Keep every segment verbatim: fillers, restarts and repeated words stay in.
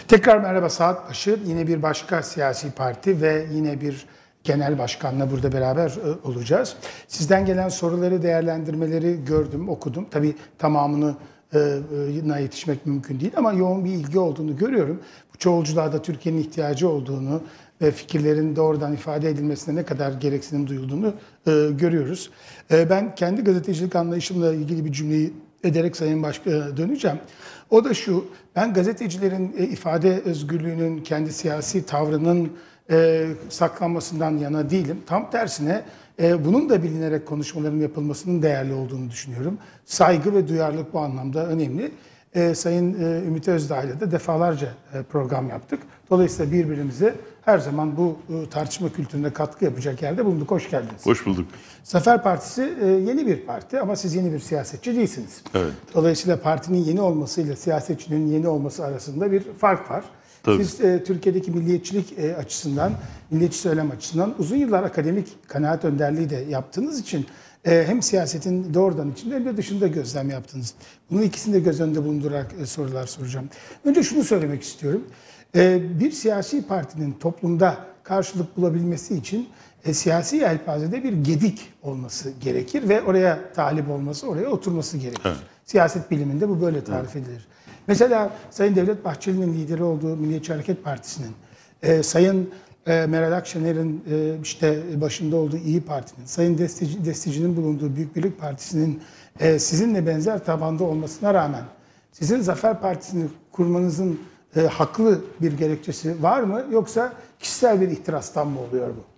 Tekrar merhaba, saat başı. Yine bir başka siyasi parti ve yine bir genel başkanla burada beraber olacağız. Sizden gelen soruları, değerlendirmeleri gördüm, okudum. Tabii tamamını e, yetişmek mümkün değil ama yoğun bir ilgi olduğunu görüyorum. Bu çoğulculuğa da Türkiye'nin ihtiyacı olduğunu ve fikirlerin doğrudan ifade edilmesine ne kadar gereksinim duyulduğunu e, görüyoruz. E, ben kendi gazetecilik anlayışımla ilgili bir cümleyi ederek Sayın Başkan'a döneceğim. O da şu, ben gazetecilerin e, ifade özgürlüğünün, kendi siyasi tavrının e, saklanmasından yana değilim. Tam tersine e, bunun da bilinerek konuşmaların yapılmasının değerli olduğunu düşünüyorum. Saygı ve duyarlılık bu anlamda önemli. E, Sayın e, Ümit Özdağ'la da defalarca e, program yaptık. Dolayısıyla birbirimize her zaman bu e, tartışma kültürüne katkı yapacak yerde bulunduk. Hoş geldiniz. Hoş bulduk. Zafer Partisi e, yeni bir parti ama siz yeni bir siyasetçi değilsiniz. Evet. Dolayısıyla partinin yeni olmasıyla siyasetçinin yeni olması arasında bir fark var. Tabii. Siz e, Türkiye'deki milliyetçilik e, açısından, milliyetçi söylem açısından uzun yıllar akademik kanaat önderliği de yaptığınız için e, hem siyasetin doğrudan içinde hem de dışında gözlem yaptınız. Bunun ikisini de göz önünde bulundurarak e, sorular soracağım. Önce şunu söylemek istiyorum. E, bir siyasi partinin toplumda karşılık bulabilmesi için e, siyasi yelpazede bir gedik olması gerekir ve oraya talip olması, oraya oturması gerekir. Evet. Siyaset biliminde bu böyle tarif evet. edilir. Mesela Sayın Devlet Bahçeli'nin lideri olduğu Milliyetçi Hareket Partisi'nin, e, Sayın e, Meral Akşener'in e, işte başında olduğu İyi Parti'nin, Sayın Destici, Destici'nin bulunduğu Büyük Birlik Partisi'nin e, sizinle benzer tabanda olmasına rağmen sizin Zafer Partisi'ni kurmanızın e, haklı bir gerekçesi var mı? Yoksa kişisel bir ihtirastan mı oluyor bu?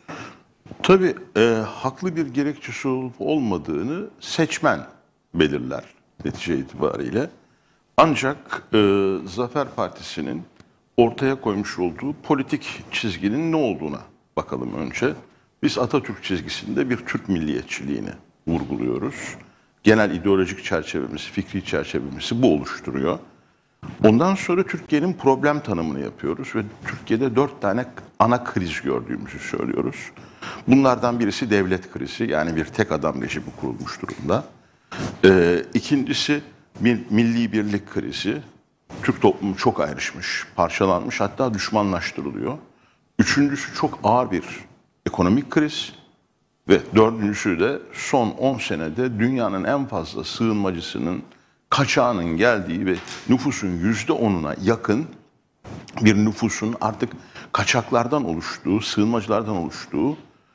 Tabii e, haklı bir gerekçesi olup olmadığını seçmen belirler netice itibariyle. Ancak e, Zafer Partisi'nin ortaya koymuş olduğu politik çizginin ne olduğuna bakalım önce. Biz Atatürk çizgisinde bir Türk milliyetçiliğini vurguluyoruz. Genel ideolojik çerçevemiz, fikri çerçevemizi bu oluşturuyor. Ondan sonra Türkiye'nin problem tanımını yapıyoruz ve Türkiye'de dört tane ana kriz gördüğümüzü söylüyoruz. Bunlardan birisi devlet krizi, yani bir tek adam rejimi kurulmuş durumda. Ee, ikincisi milli birlik krizi. Türk toplumu çok ayrışmış, parçalanmış, hatta düşmanlaştırılıyor. Üçüncüsü çok ağır bir ekonomik kriz. Ve dördüncüsü de son on senede dünyanın en fazla sığınmacısının, kaçağının geldiği ve nüfusun yüzde onuna yakın bir nüfusun artık kaçaklardan oluştuğu, sığınmacılardan oluştuğu,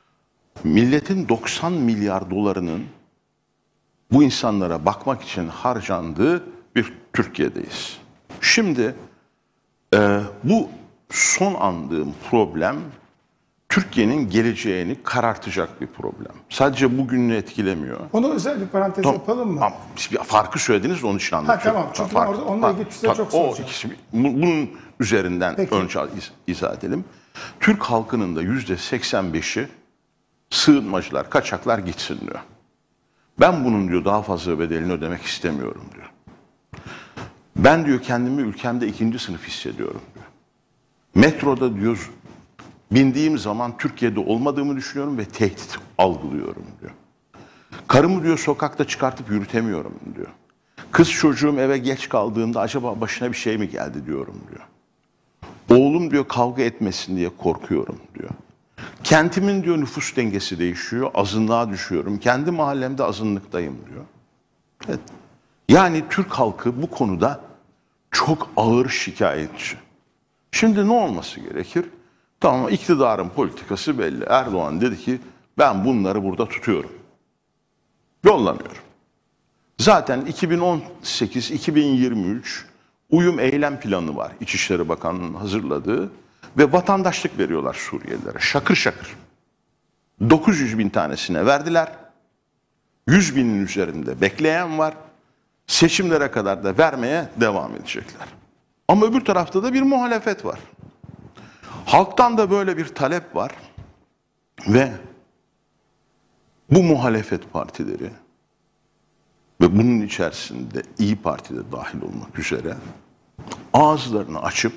milletin doksan milyar dolarının bu insanlara bakmak için harcandığı bir Türkiye'deyiz. Şimdi e, bu son andığım problem Türkiye'nin geleceğini karartacak bir problem. Sadece bugününü etkilemiyor. Onu özel bir parantez tamam, yapalım mı? Tamam. Bir farkı söylediniz, onun için anlatıyorum. Ha, tamam. Çünkü fark, orada onunla ilgili size çok soracağım. O ikisi, bunun üzerinden Peki. önce iz, izah edelim. Türk halkının da yüzde seksen beşi sığınmacılar, kaçaklar gitsin diyor. Ben bunun diyor daha fazla bedelini ödemek istemiyorum diyor. Ben diyor kendimi ülkemde ikinci sınıf hissediyorum diyor. Metroda diyor bindiğim zaman Türkiye'de olmadığımı düşünüyorum ve tehdit algılıyorum diyor. Karımı diyor sokakta çıkartıp yürütemiyorum diyor. Kız çocuğum eve geç kaldığında acaba başına bir şey mi geldi diyorum diyor. Oğlum diyor kavga etmesin diye korkuyorum diyor. Kentimin diyor nüfus dengesi değişiyor, azınlığa düşüyorum. Kendi mahallemde azınlıktayım diyor. Evet. Yani Türk halkı bu konuda çok ağır şikayetçi. Şimdi ne olması gerekir? Tamam, iktidarın politikası belli. Erdoğan dedi ki ben bunları burada tutuyorum. Yollanıyorum. Zaten iki bin on sekiz iki bin yirmi üç uyum eylem planı var. İçişleri Bakanlığı'nın hazırladığı ve vatandaşlık veriyorlar Suriyelilere. Şakır şakır. dokuz yüz bin tanesine verdiler. yüz binin üzerinde bekleyen var. Seçimlere kadar da vermeye devam edecekler. Ama öbür tarafta da bir muhalefet var. Halktan da böyle bir talep var ve bu muhalefet partileri ve bunun içerisinde İyi Parti de dahil olmak üzere ağızlarını açıp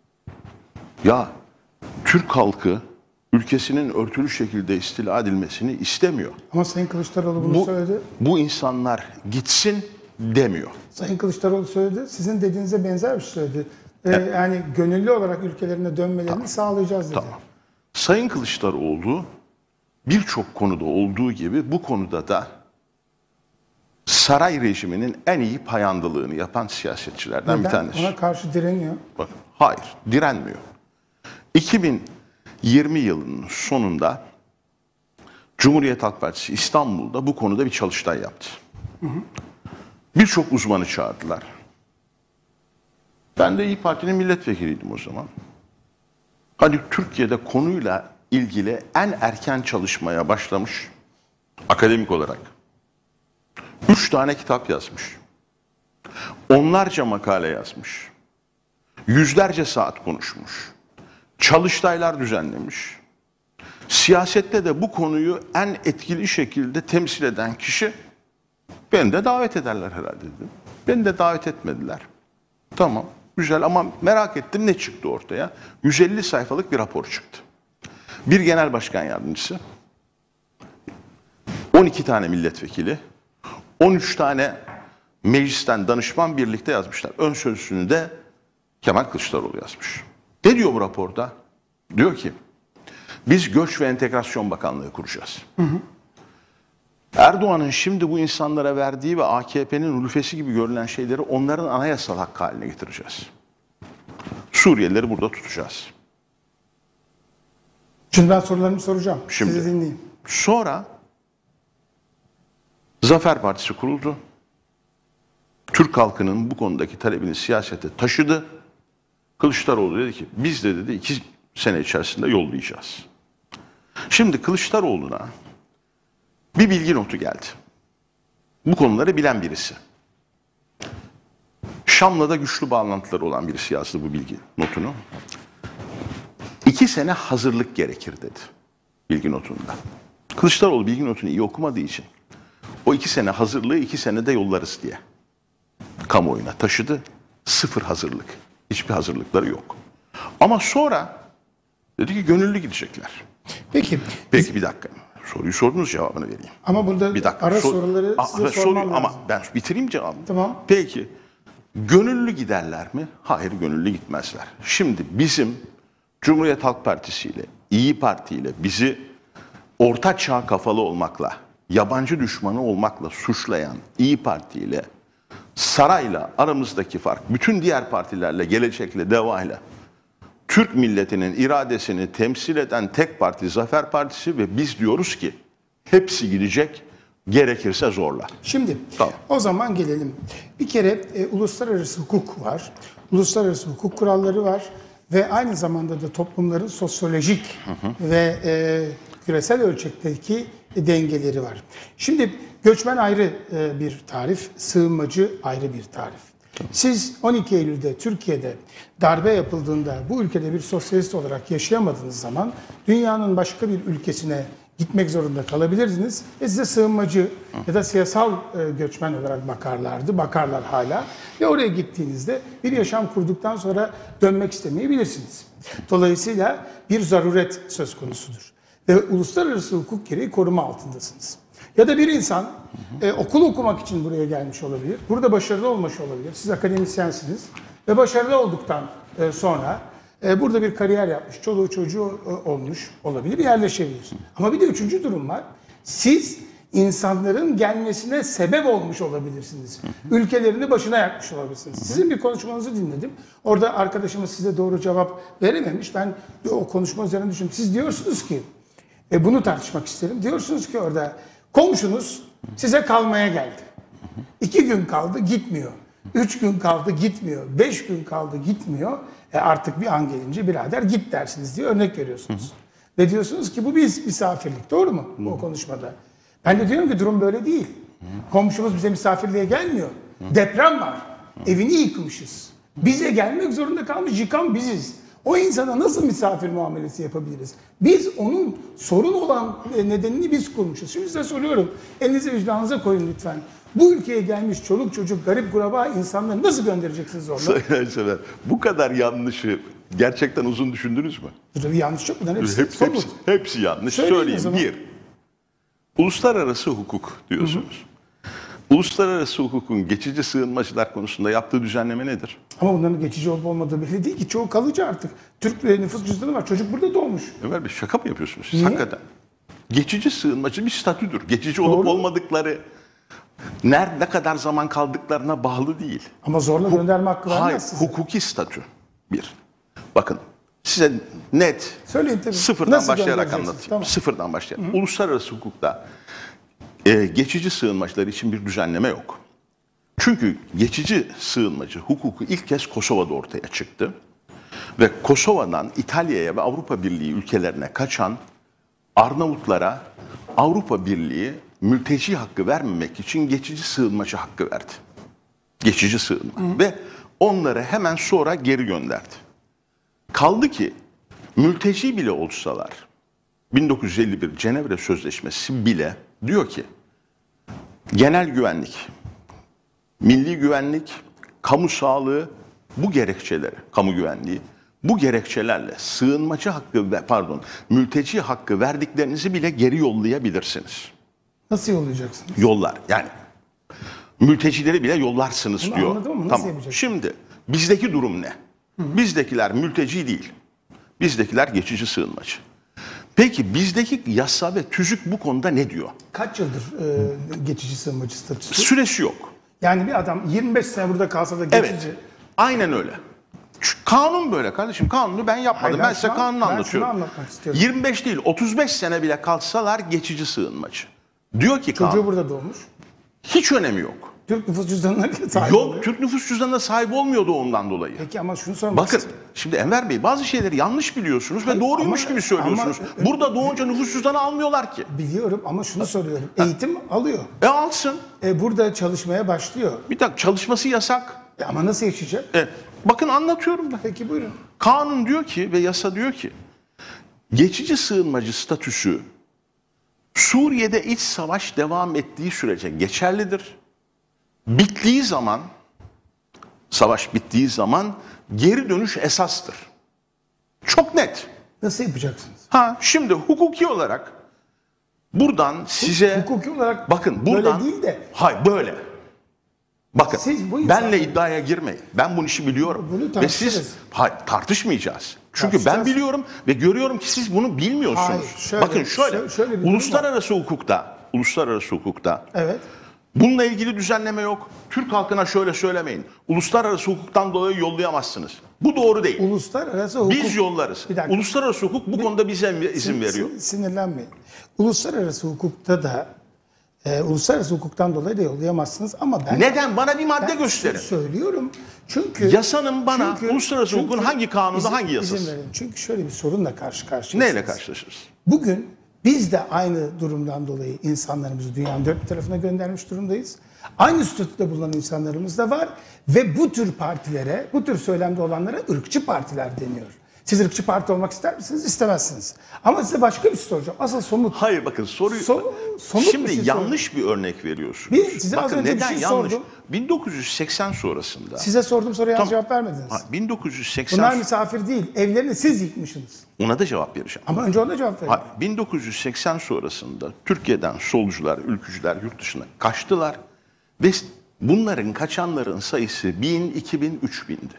ya Türk halkı ülkesinin örtülü şekilde istila edilmesini istemiyor. Ama Sayın Kılıçdaroğlu bunu bu, söyledi. Bu insanlar gitsin demiyor. Sayın Kılıçdaroğlu söyledi. Sizin dediğinize benzer bir şey söyledi. e, yani gönüllü olarak ülkelerine dönmelerini tamam. sağlayacağız dedi. Tamam. Sayın Kılıçdaroğlu birçok konuda olduğu gibi bu konuda da saray rejiminin en iyi payandalığını yapan siyasetçilerden Neden? bir tanesi. Ona karşı direniyor. Bakın, hayır, direnmiyor. iki bin yirmi yılının sonunda Cumhuriyet Halk Partisi İstanbul'da bu konuda bir çalıştay yaptı. Birçok uzmanı çağırdılar. Ben de İYİ Parti'nin milletvekiliydim o zaman. Hani Türkiye'de konuyla ilgili en erken çalışmaya başlamış akademik olarak üç tane kitap yazmış. Onlarca makale yazmış. Yüzlerce saat konuşmuş. Çalıştaylar düzenlemiş. Siyasette de bu konuyu en etkili şekilde temsil eden kişi, beni de davet ederler herhalde dedim. Beni de davet etmediler. Tamam, güzel ama merak ettim ne çıktı ortaya? yüz elli sayfalık bir rapor çıktı. Bir genel başkan yardımcısı, on iki tane milletvekili, on üç tane meclisten danışman birlikte yazmışlar. Ön sözlüğünü de Kemal Kılıçdaroğlu yazmış. Ne diyor bu raporda? Diyor ki, biz Göç ve Entegrasyon Bakanlığı kuracağız. Hı hı. Erdoğan'ın şimdi bu insanlara verdiği ve A K P'nin ülfesi gibi görülen şeyleri onların anayasal hakkı haline getireceğiz. Suriyelileri burada tutacağız. Şimdi ben sorularımı soracağım. Şimdi, sizi dinleyeyim. Sonra Zafer Partisi kuruldu. Türk halkının bu konudaki talebini siyasete taşıdı. Kılıçdaroğlu dedi ki biz de dedi iki sene içerisinde yollayacağız. Şimdi Kılıçdaroğlu'na bir bilgi notu geldi. Bu konuları bilen birisi. Şam'la da güçlü bağlantıları olan birisi yazdı bu bilgi notunu. İki sene hazırlık gerekir dedi bilgi notunda. Kılıçdaroğlu bilgi notunu iyi okumadığı için o iki sene hazırlığı iki senede yollarız diye kamuoyuna taşıdı. Sıfır hazırlık. Hiçbir hazırlıkları yok. Ama sonra dedi ki gönüllü gidecekler. Peki. Peki biz... bir dakika. Soruyu sordunuz, cevabını vereyim. Ama burada bir dakika. Ara Sor... soruları Aa, size sormam lazım. Ama ben bitireyim cevabını. Tamam. Peki. Gönüllü giderler mi? Hayır, gönüllü gitmezler. Şimdi bizim Cumhuriyet Halk Partisi ile İYİ Parti ile bizi orta çağ kafalı olmakla, yabancı düşmanı olmakla suçlayan İYİ Parti ile sarayla aramızdaki fark, bütün diğer partilerle, Gelecek'le, DEVA'yla Türk milletinin iradesini temsil eden tek parti Zafer Partisi ve biz diyoruz ki hepsi gidecek, gerekirse zorla. Şimdi tamam. O zaman gelelim. Bir kere e, uluslararası hukuk var, uluslararası hukuk kuralları var ve aynı zamanda da toplumların sosyolojik hı hı. ve e, küresel ölçekteki dengeleri var. Şimdi göçmen ayrı e, bir tarif, sığınmacı ayrı bir tarif. Siz on iki Eylül'de Türkiye'de darbe yapıldığında bu ülkede bir sosyalist olarak yaşayamadığınız zaman dünyanın başka bir ülkesine gitmek zorunda kalabilirdiniz ve size sığınmacı ya da siyasal göçmen olarak bakarlardı, bakarlar hala ve oraya gittiğinizde bir yaşam kurduktan sonra dönmek istemeyebilirsiniz. Dolayısıyla bir zaruret söz konusudur ve uluslararası hukuk gereği koruma altındasınız. Ya da bir insan e, okul okumak için buraya gelmiş olabilir. Burada başarılı olmuş olabilir. Siz akademisyensiniz ve başarılı olduktan e, sonra e, burada bir kariyer yapmış, çoluğu çocuğu e, olmuş olabilir, yerleşebilir. Ama bir de üçüncü durum var. Siz insanların gelmesine sebep olmuş olabilirsiniz. Ülkelerini başına yakmış olabilirsiniz. Sizin bir konuşmanızı dinledim. Orada arkadaşımız size doğru cevap verememiş. Ben o konuşma üzerine düşündüm. Siz diyorsunuz ki, e, bunu tartışmak isterim. Diyorsunuz ki orada komşunuz size kalmaya geldi. İki gün kaldı gitmiyor. Üç gün kaldı gitmiyor. Beş gün kaldı gitmiyor. E artık bir an gelince birader git dersiniz diye örnek veriyorsunuz. Hı hı. Ve diyorsunuz ki bu bir misafirlik. Doğru mu hı. o konuşmada? Ben de diyorum ki durum böyle değil. Hı. Komşumuz bize misafirliğe gelmiyor. Hı. Deprem var. Hı. Evini yıkmışız. Bize gelmek zorunda kalmış yıkan biziz. O insana nasıl misafir muamelesi yapabiliriz? Biz onun sorun olan nedenini biz kurmuşuz. Şimdi size soruyorum. Elinizi vicdanınıza koyun lütfen. Bu ülkeye gelmiş çoluk çocuk, garip kuraba insanları nasıl göndereceksiniz orada? Sayın Ayşeler, bu kadar yanlışı gerçekten uzun düşündünüz mü? Burada bir yanlış yok. Bunların hepsi, hepsi, hepsi, hepsi yanlış. Söyleyin Söyleyeyim. Bir, uluslararası hukuk diyorsunuz. Hı hı. Uluslararası hukukun geçici sığınmacılar konusunda yaptığı düzenleme nedir? Ama bunların geçici olup olmadığı belli değil ki. Çoğu kalıcı artık. Türk nüfus cüzdanı var. Çocuk burada doğmuş. Ömer Bey şaka mı yapıyorsunuz siz? Niye? Hakikaten. Geçici sığınmacı bir statüdür. Geçici olup Doğru. olmadıkları, nerede ne kadar zaman kaldıklarına bağlı değil. Ama zorla gönderme hakkı Hayır, vermez size. hukuki statü. Bir. Bakın size net Söyleyin tabii. sıfırdan Nasıl başlayarak göndereceksiniz? anlatayım. Tamam. Sıfırdan başlayarak. Uluslararası hukukta e, geçici sığınmacılar için bir düzenleme yok. Çünkü geçici sığınmacı hukuku ilk kez Kosova'da ortaya çıktı. Ve Kosova'dan İtalya'ya ve Avrupa Birliği ülkelerine kaçan Arnavutlara Avrupa Birliği mülteci hakkı vermemek için geçici sığınmacı hakkı verdi. Geçici sığınma. Hı. Ve onları hemen sonra geri gönderdi. Kaldı ki mülteci bile olsalar bin dokuz yüz elli bir Cenevre Sözleşmesi bile diyor ki genel güvenlik, milli güvenlik, kamu sağlığı bu gerekçeleri, kamu güvenliği bu gerekçelerle sığınmacı hakkı ve pardon mülteci hakkı verdiklerinizi bile geri yollayabilirsiniz. Nasıl yollayacaksınız? Yollar yani mültecileri bile yollarsınız Bunu diyor. anladım ama nasıl Tamam. yapacaksınız? Şimdi bizdeki durum ne? Hı. Bizdekiler mülteci değil. Bizdekiler geçici sığınmacı. Peki bizdeki yasa ve tüzük bu konuda ne diyor? Kaç yıldır e, geçici sığınmacı statüsü? Süresi yok. Yani bir adam yirmi beş sene burada kalsa da geçici. Evet. Aynen öyle. Şu kanun böyle kardeşim. Kanunu ben yapmadım. Hayır, ben, ben size şunu- kanunu ben anlatıyorum. şunu anlatmak istiyorum. yirmi beş değil otuz beş sene bile kalsalar geçici sığınmacı. Diyor ki kanun. Çocuğu burada doğmuş. Hiç önemi yok. Türk nüfus cüzdanına sahip Yok, oluyor. Türk nüfus cüzdanına sahip olmuyor doğumdan dolayı. Peki ama şunu sormak Bakın istiyorum. şimdi Enver Bey bazı şeyleri yanlış biliyorsunuz ve doğruymuş ama- gibi söylüyorsunuz. ama- Burada doğunca nüfus cüzdanı almıyorlar ki. Biliyorum ama şunu soruyorum. Eğitim alıyor. E alsın. E, burada çalışmaya başlıyor. Bir dakika çalışması yasak. E, ama nasıl yaşayacak? E, bakın anlatıyorum ben. Peki buyurun. Kanun diyor ki ve yasa diyor ki geçici sığınmacı statüsü Suriye'de iç savaş devam ettiği sürece geçerlidir. Bittiği zaman, savaş bittiği zaman geri dönüş esastır. Çok net. Nasıl yapacaksınız? Ha şimdi hukuki olarak buradan size Hukuki olarak bakın buradan böyle değil de hayır böyle. Bakın Siz bu benle insan- iddiaya girmeyin. Ben bu işi biliyorum. Bunu ve tartışırız. siz hayır tartışmayacağız. Çünkü ben Tartışacağız. biliyorum ve görüyorum ki siz bunu bilmiyorsunuz. Hayır, şöyle- Bakın şöyle, şöyle- şöyle bir durum uluslararası hukukta, uluslararası hukukta evet. bununla ilgili düzenleme yok. Türk halkına şöyle söylemeyin. Uluslararası hukuktan dolayı yollayamazsınız. Bu doğru değil. Uluslararası hukuk. Biz yollarız. Bir dakika. Uluslararası hukuk bu konuda bize izin veriyor. Sin- Sinirlenmeyin. Uluslararası hukukta da e, uluslararası hukuktan dolayı da yollayamazsınız ama ben Neden? Bana bir madde ben gösterin. söylüyorum. Çünkü Yasanın bana çünkü- uluslararası hukukun çünkü hangi kanunda izin- hangi yasası? izin verin. Çünkü şöyle bir sorunla karşı karşıyayız. Neyle karşılaşırız? Bugün biz de aynı durumdan dolayı insanlarımızı dünyanın dört bir tarafına göndermiş durumdayız. Aynı statüde bulunan insanlarımız da var ve bu tür partilere, bu tür söylemde olanlara ırkçı partiler deniyor. Siz ırkçı parti olmak ister misiniz? İstemezsiniz. Ama size başka bir şey soracağım. Asıl somut. Hayır bakın soruyu So- somut şimdi bir şey yanlış bir örnek veriyorsunuz. Bir- size az bakın önce bir neden şey yanlış? sordum. bin dokuz yüz seksen sonrasında. Size sorduğum soruya Tamam. cevap vermediniz. Ha, bin dokuz yüz seksen Bunlar misafir değil. Evlerini siz yıkmışsınız. ona da cevap vereceğim. Ama önce ona cevap verin. Ha, bin dokuz yüz seksen sonrasında Türkiye'den solcular, ülkücüler yurt dışına kaçtılar ve bunların kaçanların sayısı bin, iki bin, üç bindi.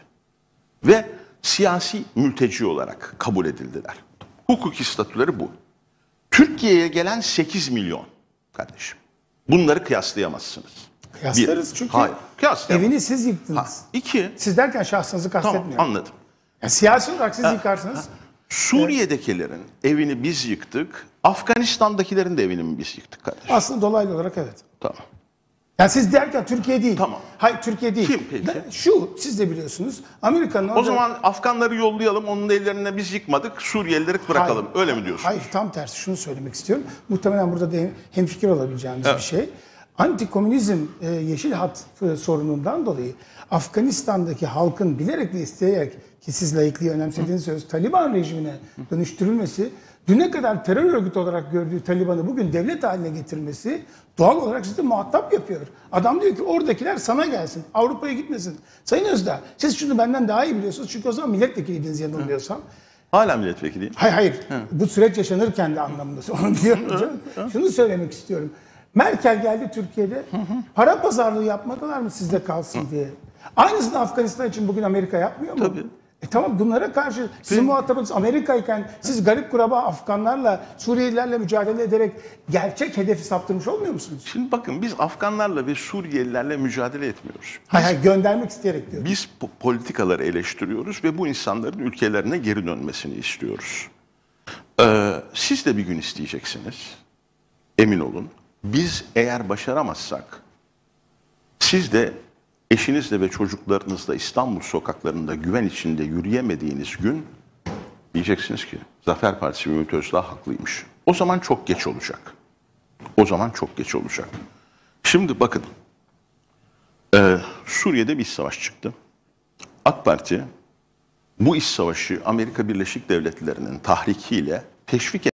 Ve siyasi mülteci olarak kabul edildiler. Hukuki statüleri bu. Türkiye'ye gelen sekiz milyon kardeşim. Bunları kıyaslayamazsınız. Kıyaslarız Bir. çünkü Hayır, kıyaslayamaz. evini siz yıktınız. Ha, iki, Siz derken şahsınızı tamam kastetmiyorum. anladım. Yani siyasi olarak siz yıkarsınız. Suriye'dekilerin evini biz yıktık. Afganistan'dakilerin de evini biz yıktık kardeşim. Aslında dolaylı olarak evet. Tamam. Yani siz derken Türkiye değil. Tamam. Hayır Türkiye değil. Kim peki? Ben- Şu siz de biliyorsunuz. Amerika'nın O orada- zaman Afganları yollayalım, onun evlerine biz yıkmadık, Suriyelileri bırakalım. Hayır. Öyle mi diyorsun? Hayır tam tersi şunu söylemek istiyorum. Muhtemelen burada da hemfikir olabileceğimiz bir şey. Antikomünizm e, yeşil hat e, sorunundan dolayı Afganistan'daki halkın bilerek ve isteyerek ki siz layıklığı önemsediğiniz söz Taliban rejimine dönüştürülmesi, düne kadar terör örgütü olarak gördüğü Taliban'ı bugün devlet haline getirmesi doğal olarak sizi muhatap yapıyor. Adam diyor ki oradakiler sana gelsin, Avrupa'ya gitmesin. Sayın Özdağ, siz şunu benden daha iyi biliyorsunuz çünkü o zaman milletvekiliydiniz yanılmıyorsam. Hala milletvekiliyim. Hayır hayır. Bu süreç yaşanırken de anlamında. Onu diyorum hocam. Şunu söylemek istiyorum. Merkel geldi Türkiye'de. Hı hı. Para pazarlığı yapmadılar mı sizde kalsın hı. diye? Aynısını Afganistan için bugün Amerika yapmıyor mu? Tabii. E tamam, bunlara karşı sizin muhatabınız Amerika iken siz garip kuraba Afganlarla, Suriyelilerle mücadele ederek gerçek hedefi saptırmış olmuyor musunuz? Şimdi bakın, biz Afganlarla ve Suriyelilerle mücadele etmiyoruz. Hayır, hayır, göndermek isteyerek diyorum. Biz politikaları eleştiriyoruz ve bu insanların ülkelerine geri dönmesini istiyoruz. Ee, siz de bir gün isteyeceksiniz. Emin olun. Biz eğer başaramazsak, siz de eşinizle ve çocuklarınızla İstanbul sokaklarında güven içinde yürüyemediğiniz gün diyeceksiniz ki Zafer Partisi ve Ümit Özdağ haklıymış. O zaman çok geç olacak. O zaman çok geç olacak. Şimdi bakın, e, Suriye'de bir iç savaş çıktı. AK Parti bu iç savaşı Amerika Birleşik Devletleri'nin tahrikiyle teşvik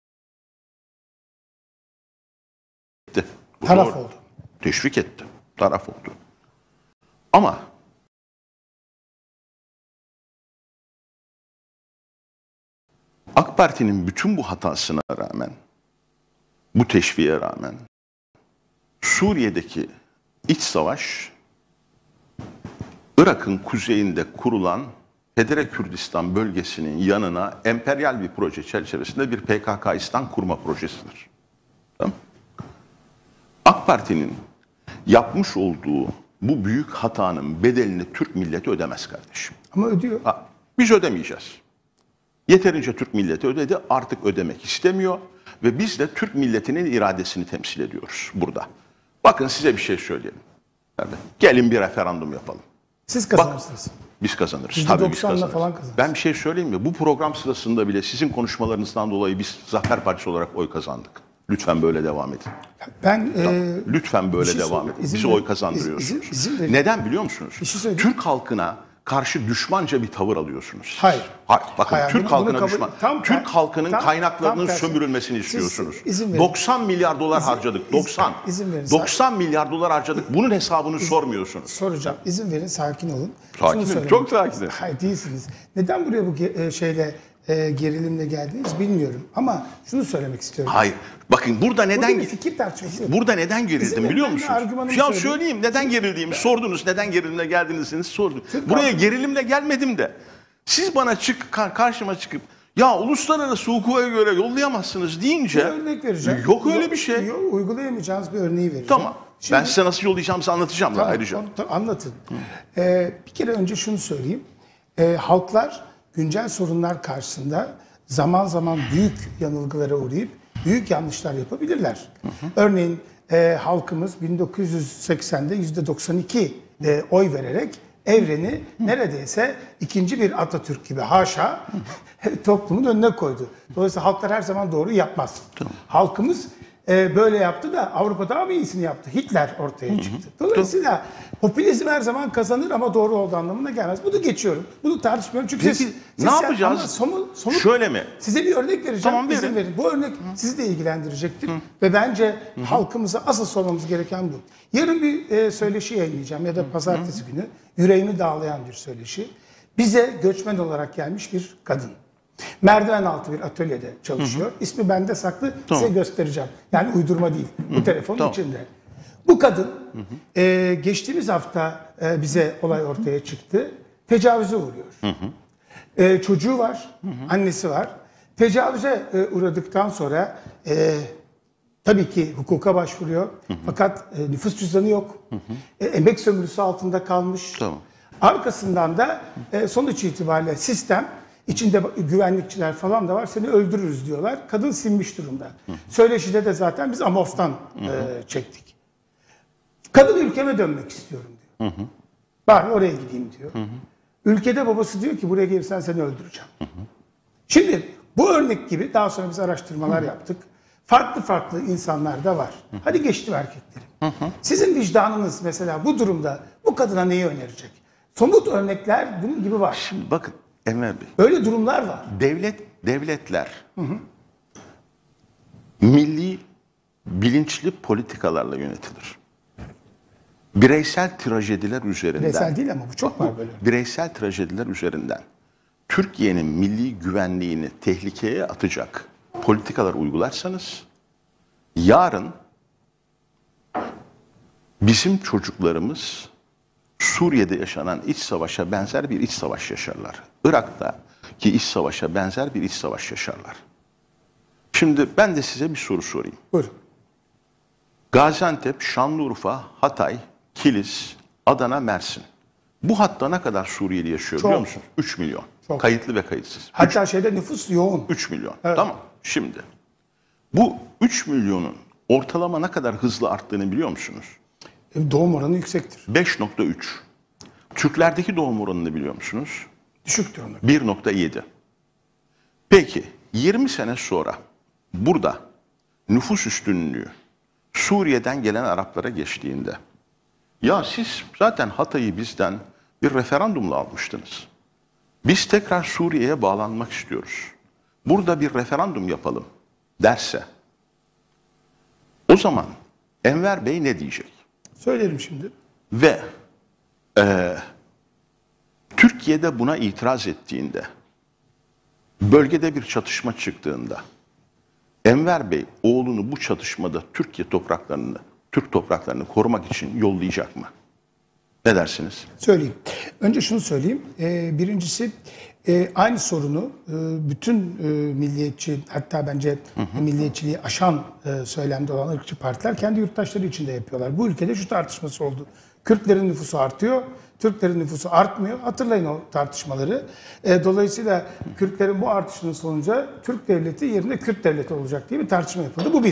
etti. Bu Taraf doğru. oldu. Teşvik etti. Taraf oldu. Ama AK Parti'nin bütün bu hatasına rağmen, bu teşviğe rağmen Suriye'deki iç savaş, Irak'ın kuzeyinde kurulan Federe Kürdistan bölgesinin yanına emperyal bir proje çerçevesinde bir P K K'istan kurma projesidir. Tamam? AK Parti'nin yapmış olduğu bu büyük hatanın bedelini Türk milleti ödemez kardeşim. Ama ödüyor. Ha, biz ödemeyeceğiz. Yeterince Türk milleti ödedi, artık ödemek istemiyor ve biz de Türk milletinin iradesini temsil ediyoruz burada. Bakın size bir şey söyleyelim. Gelin bir referandum yapalım. Siz kazanırsınız. Bak, biz kazanırız. yüzde Tabii biz doksanla kazanırız. falan kazanırız. Ben bir şey söyleyeyim mi? Bu program sırasında bile sizin konuşmalarınızdan dolayı biz Zafer Partisi olarak oy kazandık. Lütfen böyle devam edin. Ben e, Lütfen böyle şey devam söyle- edin. izin Bizi ver- oy kazandırıyorsunuz. izin- izin verin. Neden biliyor musunuz? Bir şey söyleyeyim. Türk halkına karşı düşmanca bir tavır alıyorsunuz. Hayır. Hayır, bakın Hayır, Türk bunu- halkına bunu kabul- düşman. tam ter- Türk halkının tam- kaynaklarının tam tersi. sömürülmesini Siz istiyorsunuz. izin verin. doksan milyar dolar İzin- harcadık. izin- doksan. izin verin. doksan milyar dolar harcadık. Bunun hesabını sormuyorsunuz. soracağım. İzin verin, sakin olun. Sakinim, Şunu söylemek- çok sakinim. Hayır, değilsiniz. Neden buraya bu ge- e, şeyle e, gerilimle geldiniz bilmiyorum. Ama şunu söylemek istiyorum. Hayır. Bakın burada neden Burada bir fikir tartışması yok. Burada neden İzin gerildim verin, biliyor ben de musunuz? argümanımı Ya söyleyeyim. söyleyeyim neden gerildiğimi sordunuz. Neden gerilimle geldiğinizi sordum. Türk Buraya halkı- gerilimle gelmedim de. Siz bana çık ka- karşıma çıkıp ya uluslararası hukuka göre yollayamazsınız deyince Bir örnek vereceğim. yok öyle bir şey. Yok, uygulayamayacağınız bir örneği vereceğim. Tamam. Şimdi- ben size nasıl yollayacağımı anlatacağım da Tamam, ayrıca. onu da anlatın. Ee, bir kere önce şunu söyleyeyim. Ee, halklar güncel sorunlar karşısında zaman zaman büyük yanılgılara uğrayıp büyük yanlışlar yapabilirler. Hı hı. Örneğin e, halkımız bin dokuz yüz seksende yüzde doksan iki e, oy vererek evreni hı. neredeyse ikinci bir Atatürk gibi haşa toplumun önüne koydu. Dolayısıyla halklar her zaman doğru yapmaz. Tamam. Halkımız e, böyle yaptı da Avrupa daha mı iyisini yaptı? Hitler ortaya çıktı. Hı hı. Dolayısıyla popülizm her zaman kazanır ama doğru olduğu anlamına gelmez. Bunu geçiyorum. Bunu tartışmıyorum. Çünkü Peki, siz, siz ne sen- yapacağız? ama somut, somut, Şöyle mi? Size bir örnek vereceğim. Tamam, İzin verin. verin. Bu örnek sizi de ilgilendirecektir. Hı. Ve bence Hı. halkımıza asıl sormamız gereken bu. Yarın bir e, söyleşi yayınlayacağım ya da pazartesi Hı. günü. Yüreğimi dağlayan bir söyleşi. Bize göçmen olarak gelmiş bir kadın. Merdiven altı bir atölyede çalışıyor. Hı hı. İsmi bende saklı. Tamam. Size göstereceğim. Yani uydurma değil. Hı hı. Bu telefonun tamam. içinde. Bu kadın hı hı. E, geçtiğimiz hafta e, bize olay ortaya çıktı. Tecavüze uğruyor. Hı hı. E, çocuğu var. Hı hı. Annesi var. Tecavüze e, uğradıktan sonra e, tabii ki hukuka başvuruyor. Hı hı. Fakat e, nüfus cüzdanı yok. Hı hı. E, emek sömürüsü altında kalmış. Tamam. Arkasından da e, sonuç itibariyle sistem, içinde güvenlikçiler falan da var, seni öldürürüz diyorlar. Kadın sinmiş durumda. Hı hı. Söyleşide de zaten biz Amof'tan hı hı. E, çektik. Kadın ülkeme dönmek istiyorum diyor. Hı hı. Bari oraya gideyim diyor. Hı hı. Ülkede babası diyor ki buraya gelirsen seni öldüreceğim. Hı hı. Şimdi bu örnek gibi daha sonra biz araştırmalar hı hı. yaptık. Farklı farklı insanlar da var. Hı hı. Hadi geçtim erkeklerim. Hı hı. Sizin vicdanınız mesela bu durumda bu kadına neyi önerecek? Somut örnekler bunun gibi var. Şimdi bakın Enver Bey. Öyle durumlar var. Devlet, devletler hı hı. milli bilinçli politikalarla yönetilir. Bireysel trajediler üzerinden. Bireysel değil ama bu çok var böyle. Bireysel trajediler üzerinden Türkiye'nin milli güvenliğini tehlikeye atacak politikalar uygularsanız yarın bizim çocuklarımız Suriye'de yaşanan iç savaşa benzer bir iç savaş yaşarlar. Irak'taki iç savaşa benzer bir iç savaş yaşarlar. Şimdi ben de size bir soru sorayım. Buyurun. Gaziantep, Şanlıurfa, Hatay, Kilis, Adana, Mersin. Bu hatta ne kadar Suriyeli yaşıyor Çok. biliyor musunuz? üç milyon. Çok. Kayıtlı ve kayıtsız. Hatta şeyde nüfus yoğun. üç milyon. Evet. Tamam. Şimdi bu üç milyonun ortalama ne kadar hızlı arttığını biliyor musunuz? Doğum oranı yüksektir. beş nokta üç. Türklerdeki doğum oranını biliyor musunuz? Düşüktür onlar. bir nokta yedi. Peki yirmi sene sonra burada nüfus üstünlüğü Suriye'den gelen Araplara geçtiğinde, ya siz zaten Hatay'ı bizden bir referandumla almıştınız. Biz tekrar Suriye'ye bağlanmak istiyoruz. Burada bir referandum yapalım derse, o zaman Enver Bey ne diyecek? Söylerim şimdi. Ve e, Türkiye'de buna itiraz ettiğinde, bölgede bir çatışma çıktığında, Enver Bey oğlunu bu çatışmada Türkiye topraklarını, Türk topraklarını korumak için yollayacak mı? Ne dersiniz? Söyleyeyim. Önce şunu söyleyeyim. Ee, birincisi e, aynı sorunu e, bütün e, milliyetçi, hatta bence hı hı. milliyetçiliği aşan e, söylemde olan ırkçı partiler kendi yurttaşları içinde yapıyorlar. Bu ülkede şu tartışması oldu. Kürtlerin nüfusu artıyor, Türklerin nüfusu artmıyor. Hatırlayın o tartışmaları. E, dolayısıyla Kürtlerin bu artışının sonucu Türk devleti yerine Kürt devleti olacak diye bir tartışma yapıldı. Bu bir.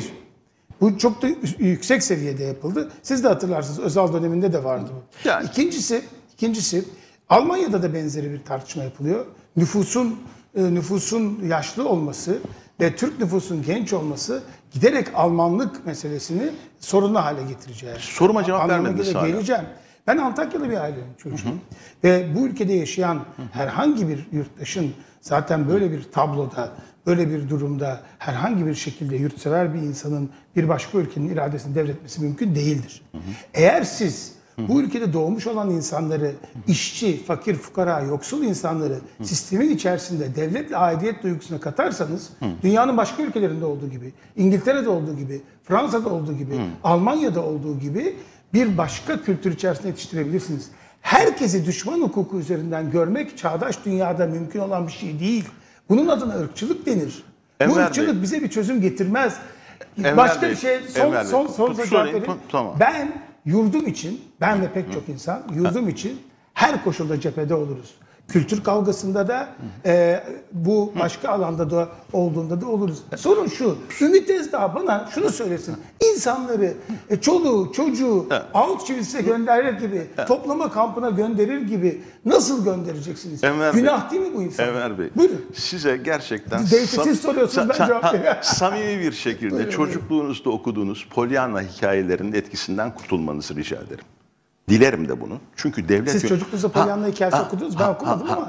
Bu çok da yüksek seviyede yapıldı. Siz de hatırlarsınız, Özal döneminde de vardı bu. Yani. İkincisi, ikincisi Almanya'da da benzeri bir tartışma yapılıyor. Nüfusun nüfusun yaşlı olması ve Türk nüfusun genç olması giderek Almanlık meselesini sorunlu hale getireceği. Soruma cevap Anlamına vermediniz göre hala. geleceğim. Ben Antakyalı bir ailenin çocuğuyum. Ve bu ülkede yaşayan hı hı. herhangi bir yurttaşın zaten böyle bir tabloda, böyle bir durumda herhangi bir şekilde yurtsever bir insanın bir başka ülkenin iradesini devretmesi mümkün değildir. Hı hı. Eğer siz bu ülkede doğmuş olan insanları, işçi, fakir, fukara, yoksul insanları hı. sistemin içerisinde devletle aidiyet duygusuna katarsanız, hı. dünyanın başka ülkelerinde olduğu gibi, İngiltere'de olduğu gibi, Fransa'da olduğu gibi, hı. Almanya'da olduğu gibi bir başka kültür içerisinde yetiştirebilirsiniz. Herkesi düşman hukuku üzerinden görmek çağdaş dünyada mümkün olan bir şey değil. Bunun adına ırkçılık denir. Enver Bu ırkçılık Bey. bize bir çözüm getirmez. Enver Başka Bey, bir şey, son Enver Bey. son son, son Sorayım, cevap vereyim. tamam. Ben yurdum için, ben ve pek çok insan yurdum için her koşulda cephede oluruz. Kültür kavgasında da e, bu başka alanda da olduğunda da oluruz. Sorun şu, Ümit Özdağ bana şunu söylesin. İnsanları e, çoluğu, çocuğu Auschwitz'e gönderir gibi, toplama kampına gönderir gibi nasıl göndereceksiniz? Enver Günah Bey, değil mi bu insan? Enver Bey, Buyurun. size gerçekten Değişik siz soruyorsunuz, ben cevap veriyorum. samimi bir şekilde Buyurun, çocukluğunuzda okuduğunuz Pollyanna hikayelerinin etkisinden kurtulmanızı rica ederim. Dilerim de bunu. Çünkü devlet... Siz çocukluğunuzda Pollyanna hikayesi okudunuz, ben okumadım ama.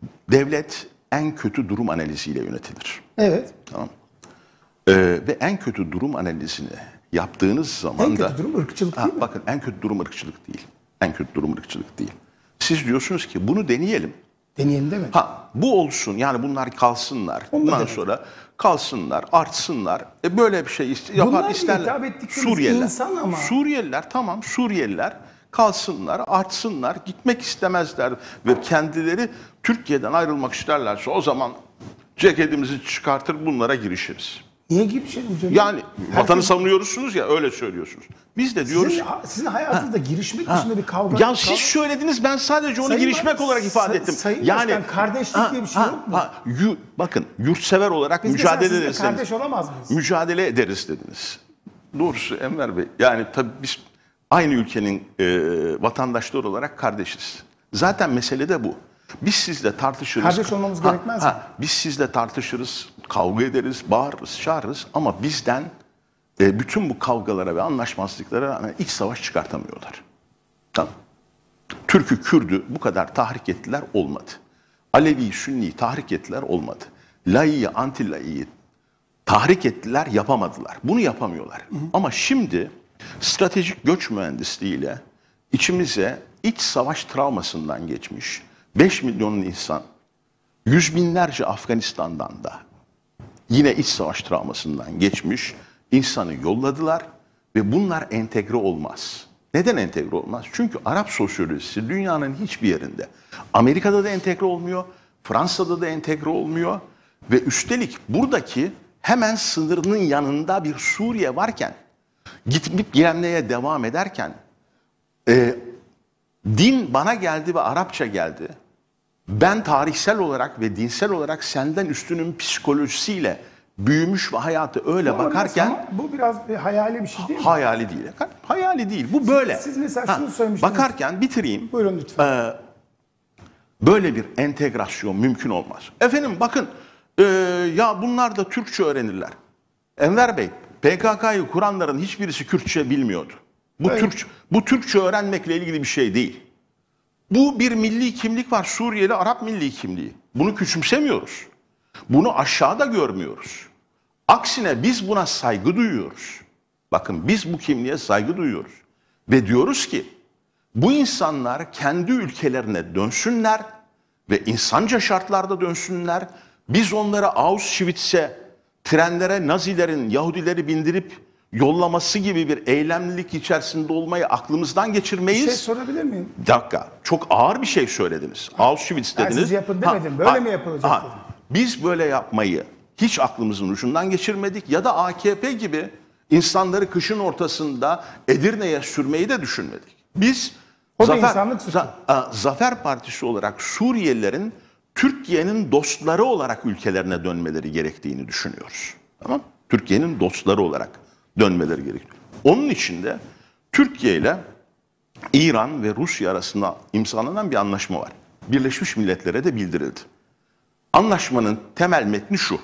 Devlet en kötü durum analiziyle yönetilir. Evet. Tamam. Ee, ve en kötü durum analizini yaptığınız zaman En da... kötü durum ırkçılık Ha, değil mi? bakın en kötü durum ırkçılık değil. En kötü durum ırkçılık değil. Siz diyorsunuz ki bunu deneyelim. Deneyelim değil mi? Ha, bu olsun, yani bunlar kalsınlar. Onu da Bundan demek. sonra kalsınlar, artsınlar. E böyle bir şey iste, yapar Bunlar isterler. hitap ettiklerimiz Suriyeliler. insan ama. Suriyeliler tamam, Suriyeliler kalsınlar, artsınlar, gitmek istemezler ve kendileri Türkiye'den ayrılmak isterlerse o zaman ceketimizi çıkartır bunlara girişiriz. Niye girişelim canım? Yani vatanı Herkes- savunuyorsunuz ya, öyle söylüyorsunuz. Biz de diyoruz Sizin, sizin hayatınızda girişmek dışında bir kavga... ya siz söylediniz, ben sadece onu Sayın girişmek Başkan, olarak ifade say- ettim. Sayın yani Başkan, kardeşlik diye bir şey yok mu? yu- bakın yurtsever olarak Biz mücadele mesela sizinle ederiz. kardeş olamaz mıyız? Mücadele ederiz dediniz. Doğrusu Enver Bey, yani tabii biz aynı ülkenin e, vatandaşları olarak kardeşiz. Zaten mesele de bu. Biz sizle tartışırız. Kardeş olmamız gerekmez mi? Biz sizle tartışırız, kavga ederiz, bağırırız, çağırırız ama bizden e, bütün bu kavgalara ve anlaşmazlıklara rağmen iç savaş çıkartamıyorlar. Tamam. Türk'ü, Kürd'ü bu kadar tahrik ettiler, olmadı. Alevi'yi, Sünni'yi tahrik ettiler, olmadı. Lai'yi, anti-Lai'yi tahrik ettiler, yapamadılar. Bunu yapamıyorlar. Hı hı. Ama şimdi stratejik göç mühendisliğiyle içimize iç savaş travmasından geçmiş beş milyon insan, yüz binlerce Afganistan'dan da yine iç savaş travmasından geçmiş insanı yolladılar ve bunlar entegre olmaz. Neden entegre olmaz? Çünkü Arap sosyolojisi dünyanın hiçbir yerinde. Amerika'da da entegre olmuyor, Fransa'da da entegre olmuyor. Ve üstelik buradaki hemen sınırının yanında bir Suriye varken, gitip gelmeye devam ederken, e, din bana geldi ve Arapça geldi. Ben tarihsel olarak ve dinsel olarak senden üstünün psikolojisiyle büyümüş ve hayatı öyle Bu bakarken... ama bu biraz bir hayali bir şey değil mi? Hayali değil. Hayali değil. Bu böyle. Siz mesela Ha, şunu söylemiştiniz. bakarken bitireyim. Buyurun lütfen. Ee, böyle bir entegrasyon mümkün olmaz. Efendim bakın e, ya bunlar da Türkçe öğrenirler. Enver Bey, P K K'yı kuranların hiçbirisi Kürtçe bilmiyordu. Bu Evet. Türkçe, bu Türkçe öğrenmekle ilgili bir şey değil. Bu bir milli kimlik var. Suriyeli Arap milli kimliği. Bunu küçümsemiyoruz. Bunu aşağıda görmüyoruz. Aksine biz buna saygı duyuyoruz. Bakın biz bu kimliğe saygı duyuyoruz. Ve diyoruz ki bu insanlar kendi ülkelerine dönsünler ve insanca şartlarda dönsünler. Biz onları Auschwitz'e, trenlere Nazilerin Yahudileri bindirip yollaması gibi bir eylemlilik içerisinde olmayı aklımızdan geçirmeyiz. Bir şey sorabilir miyim? Bir dakika, çok ağır bir şey söylediniz. Auschwitz Ben dediniz. siz yapın demedim, böyle mi yapılacak dedim. Biz böyle yapmayı hiç aklımızın ucundan geçirmedik ya da A K P gibi insanları kışın ortasında Edirne'ye sürmeyi de düşünmedik. Biz O da Zafer, insanlık suçu. Za- Zafer Partisi olarak Suriyelilerin Türkiye'nin dostları olarak ülkelerine dönmeleri gerektiğini düşünüyoruz. Tamam? Türkiye'nin dostları olarak dönmeleri gerekiyor. Onun için de Türkiye ile İran ve Rusya arasında imzalanan bir anlaşma var. Birleşmiş Milletler'e de bildirildi. Anlaşmanın temel metni şu: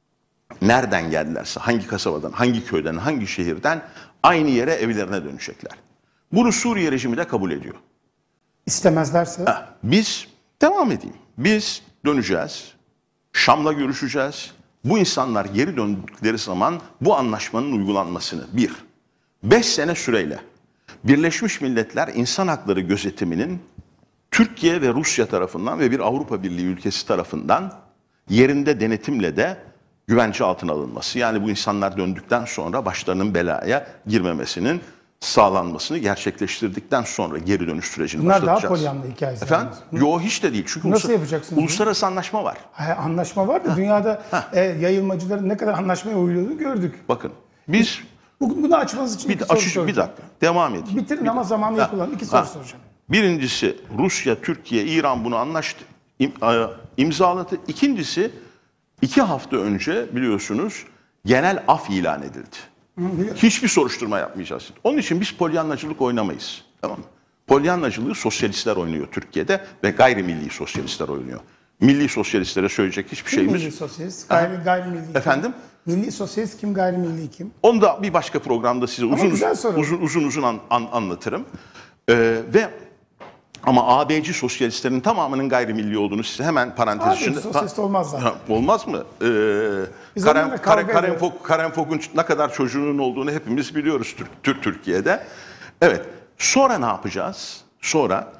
nereden geldilerse, hangi kasabadan, hangi köyden, hangi şehirden aynı yere, evlerine dönecekler. Bunu Suriye rejimi de kabul ediyor. İstemezlerse? Ha, biz, devam edeyim, biz döneceğiz, Şam'la görüşeceğiz. Bu insanlar geri döndükleri zaman bu anlaşmanın uygulanmasını bir, beş sene süreyle Birleşmiş Milletler İnsan Hakları Gözetimi'nin Türkiye ve Rusya tarafından ve bir Avrupa Birliği ülkesi tarafından yerinde denetimle de güvence altına alınması. Yani bu insanlar döndükten sonra başlarının belaya girmemesinin sağlanmasını gerçekleştirdikten sonra geri dönüş sürecini Bunlar başlatacağız. daha polyanlı hikayesi. Efendim? Yo, hiç de değil. Çünkü Nasıl ulusal- yapacaksınız uluslararası anlaşma var. Hayır, anlaşma var da dünyada e, yayılmacıların ne kadar anlaşmaya uyduğunu gördük. Bakın biz Bu- Bunu açmanız için bir, iki soru açış, bir soracağım. dakika devam edeyim. Bitirin ama zamanı Ha, kullanın. İki soru ha. soracağım. Birincisi Rusya, Türkiye, İran bunu anlaştı, im- e, imzaladı. İkincisi iki hafta önce biliyorsunuz genel af ilan edildi. Hiçbir soruşturma yapmayacağız. Onun için biz polyanlacılık oynamayız. Tamam mı? Polyanlacılığı sosyalistler oynuyor Türkiye'de ve gayrimilli sosyalistler oynuyor. Milli sosyalistlere söyleyecek hiçbir Kim şeyimiz milli sosyalist? Gayri, gayrimilli kim? Efendim? Milli sosyalist kim, gayrimilli kim? Onu da bir başka programda size uzun güzel uzun, soru. uzun uzun uzun an- an- anlatırım. Ee, ve ama A B'ci sosyalistlerin tamamının gayrimilli olduğunu size hemen parantez A B içinde... sosyalist olmaz zaten. Ha, olmaz mı? Ee, Biz Karen, onlarla Karen, kavga Karen, ediyoruz. Fok, Karen Fok'un ne kadar çocuğunun olduğunu hepimiz biliyoruz Türk, Türk Türkiye'de. Evet. Sonra ne yapacağız? Sonra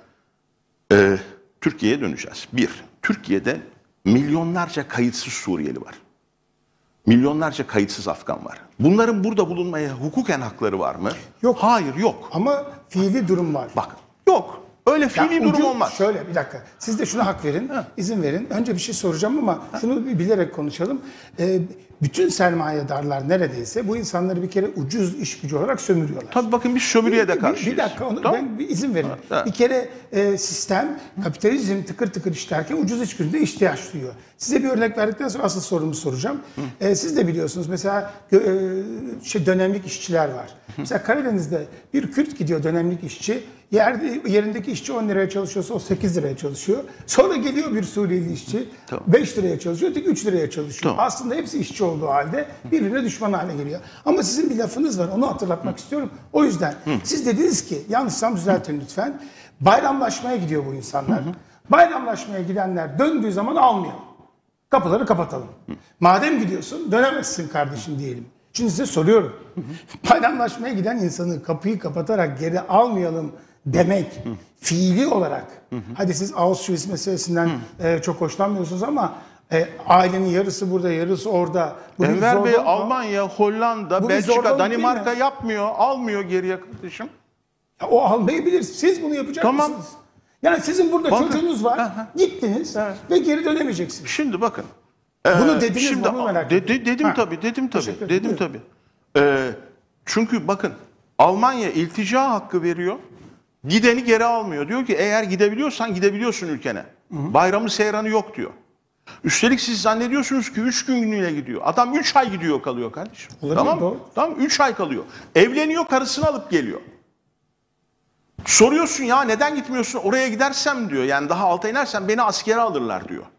e, Türkiye'ye döneceğiz. Bir, Türkiye'de milyonlarca kayıtsız Suriyeli var. Milyonlarca kayıtsız Afgan var. Bunların burada bulunmaya hukuken hakları var mı? Yok. Hayır, yok. Ama fiili durum var. Bak, yok. Öyle fiili Ya durum ucu- olmaz. Şöyle bir dakika. Siz de şuna hak verin, izin verin. Önce bir şey soracağım ama şunu bir bilerek konuşalım. Ee, bütün sermayedarlar neredeyse bu insanları bir kere ucuz iş gücü olarak sömürüyorlar. Tabii bakın biz sömürüye de Bir- karşıyız. Bir, dakika onu Tamam. ben bir izin verin. evet. Bir kere e, sistem kapitalizm tıkır tıkır işlerken ucuz iş gücüne ihtiyaç duyuyor. Size bir örnek verdikten sonra asıl sorumu soracağım. E, siz de biliyorsunuz mesela gö- e, şey dönemlik işçiler var. Mesela Karadeniz'de bir Kürt gidiyor dönemlik işçi. Yerde, yerindeki işçi on liraya çalışıyorsa o sekiz liraya çalışıyor. Sonra geliyor bir Suriyeli işçi Tamam. beş liraya çalışıyor, öteki üç liraya çalışıyor. Tamam. Aslında hepsi işçi olduğu halde birbirine düşman haline geliyor. Ama sizin bir lafınız var, onu hatırlatmak istiyorum. O yüzden siz dediniz ki, yanlışsam düzeltin lütfen, bayramlaşmaya gidiyor bu insanlar. Bayramlaşmaya gidenler döndüğü zaman almayalım. Kapıları kapatalım. Madem gidiyorsun dönemezsin kardeşim diyelim. Şimdi size soruyorum. Bayramlaşmaya giden insanı kapıyı kapatarak geri almayalım demek fiili olarak, hadi siz Auschwitz meselesinden e, çok hoşlanmıyorsunuz ama e, ailenin yarısı burada, yarısı orada. Bu bir Enver Bey, zorbalık mı? Almanya, Hollanda, Bu bir Belçika, zorbalık değil Danimarka mi? yapmıyor. Almıyor geriye kardeşim. Ya o almayabilir. Siz bunu yapacak Tamam. mısınız? Yani sizin burada Bakın. çocuğunuz var. Aha. Gittiniz ve geri dönemeyeceksiniz. Şimdi bakın. Bunu Ee, dediniz şimdi, mi? Onu merak de, ediyorum. de, dedim Ha. tabii, dedim tabii, Teşekkür ederim. dedim tabii. Ee, çünkü bakın Almanya iltica hakkı veriyor. Gideni geri almıyor. Diyor ki eğer gidebiliyorsan gidebiliyorsun ülkene. Bayramı seyranı yok diyor. Üstelik siz zannediyorsunuz ki üç günlüğüne gidiyor. Adam üç ay gidiyor kalıyor kardeşim. Olabilir, Tamam doğru. Tamam üç ay kalıyor. Evleniyor, karısını alıp geliyor. Soruyorsun ya neden gitmiyorsun? Oraya gidersem diyor. Yani daha alta inersem beni askere alırlar diyor.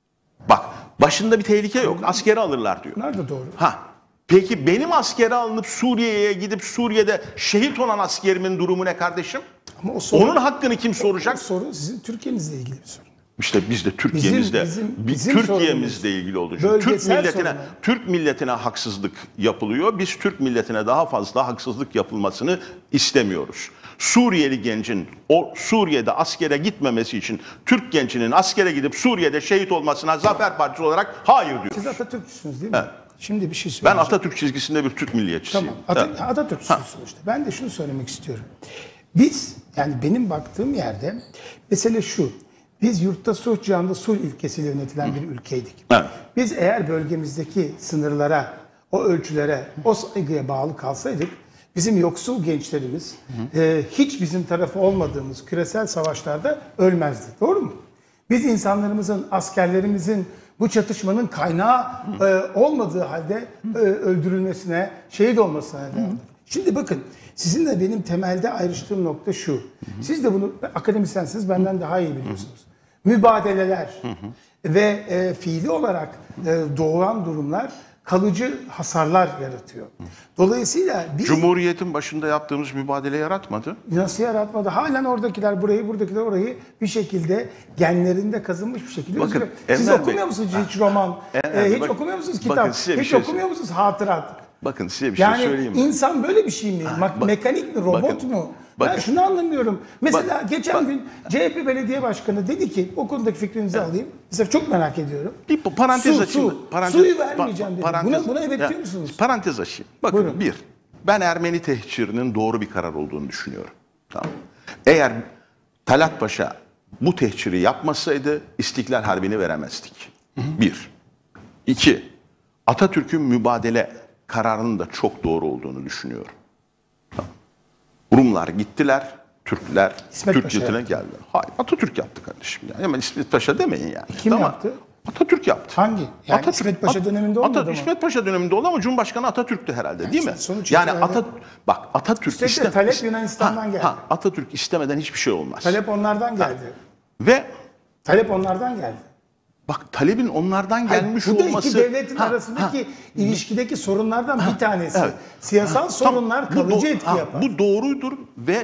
Bak başında bir tehlike yok. Askere alırlar diyor. Nerede doğru? Ha. Peki benim askere alınıp Suriye'ye gidip Suriye'de şehit olan askerimin durumu ne kardeşim? Ama o soru, Onun hakkını kim o soracak? soru sizin Türkiye'nizle ilgili bir sorun. İşte biz de Türkiye'mizde, bizim- bir bizim Türkiye'mizle ilgili olduğu için Türk Bölgesel milletine, sorunlar. Türk milletine haksızlık yapılıyor. Biz Türk milletine daha fazla haksızlık yapılmasını istemiyoruz. Suriyeli gencin o Suriye'de askere gitmemesi için Türk gencinin askere gidip Suriye'de şehit olmasına Zafer Partisi olarak hayır diyoruz. Siz Atatürkçüsünüz değil mi? Evet. Şimdi bir şey Ben söyleyeceğim. Atatürk çizgisinde bir Türk milliyetçisiyim. Tamam. Ata, Evet. Atatürkçüsünüz sonuçta. Ben de şunu söylemek istiyorum. Biz, yani benim baktığım yerde mesele şu. Biz yurtta sulh, cihanda sulh ilkesiyle yönetilen bir ülkeydik. Evet. Biz eğer bölgemizdeki sınırlara, o ölçülere, o saygıya bağlı kalsaydık, bizim yoksul gençlerimiz e, hiç bizim tarafı olmadığımız küresel savaşlarda ölmezdi. Doğru mu? Biz insanlarımızın, askerlerimizin bu çatışmanın kaynağı e, olmadığı halde e, öldürülmesine, şehit olmasına neden oldu. Şimdi bakın, sizinle benim temelde ayrıştığım nokta şu. Siz de bunu akademisyensiniz, benden daha iyi biliyorsunuz. Mübadeleler ve e, fiili olarak e, doğuran durumlar kalıcı hasarlar yaratıyor. Dolayısıyla biz Cumhuriyetin başında yaptığımız mübadele yaratmadı. nasıl yaratmadı? Halen oradakiler burayı, buradakiler orayı bir şekilde genlerinde kazınmış bir şekilde. Bakın, özgür- Siz Enver okumuyor Bey- musunuz hiç roman? Enver Ee, Bey, hiç bak- okumuyor musunuz bakın kitap? size bir Hiç şey okumuyor musunuz hatırat? Bakın size bir şey Yani söyleyeyim mi? insan böyle bir şey mi? Ma- bak- mekanik mi? Robot bakın, mu? bakın. Ben şunu anlamıyorum. Mesela Bak- geçen bak- gün C H P Belediye Başkanı dedi ki, o konudaki fikrinizi alayım. Mesela çok merak ediyorum. Bir parantez Su, açayım. su. Parantez- Suyu vermeyeceğim dedi. parantez- Buna- buna evet Ya, diyor musunuz? Parantez açayım. Bakın Buyurun. bir, ben Ermeni tehcirinin doğru bir karar olduğunu düşünüyorum. Tamam. Eğer Talat Paşa bu tehciri yapmasaydı İstiklal Harbi'ni veremezdik. Bir. İki, Atatürk'ün mübadele kararının da çok doğru olduğunu düşünüyorum. Tamam. Rumlar gittiler, Türkler İsmet Türk Paşa yetine yaptı. geldiler. Hayır, Atatürk yaptı kardeşim. Yani. Hemen İsmet Paşa demeyin yani. Kim Tamam. yaptı? Atatürk yaptı. Hangi? Yani Atatürk- İsmet Paşa At- döneminde olmadı Ata- mı? İsmet Paşa döneminde oldu ama Cumhurbaşkanı Atatürk'tü herhalde değil mi? sonuç Yani itibariyle- Ata bak Atatürk Üstelik de iste- talep is- Yunanistan'dan ha, geldi. ha, Atatürk istemeden hiçbir şey olmaz. Talep onlardan geldi. Ve Talep onlardan geldi. bak talebin onlardan Hayır, gelmiş bu da olması iki devletin Ha, arasındaki ha. ilişkideki sorunlardan bir tanesi. evet. Siyasal Tam sorunlar bu kalıcı do- etki ha, yapar. Bu doğrudur ve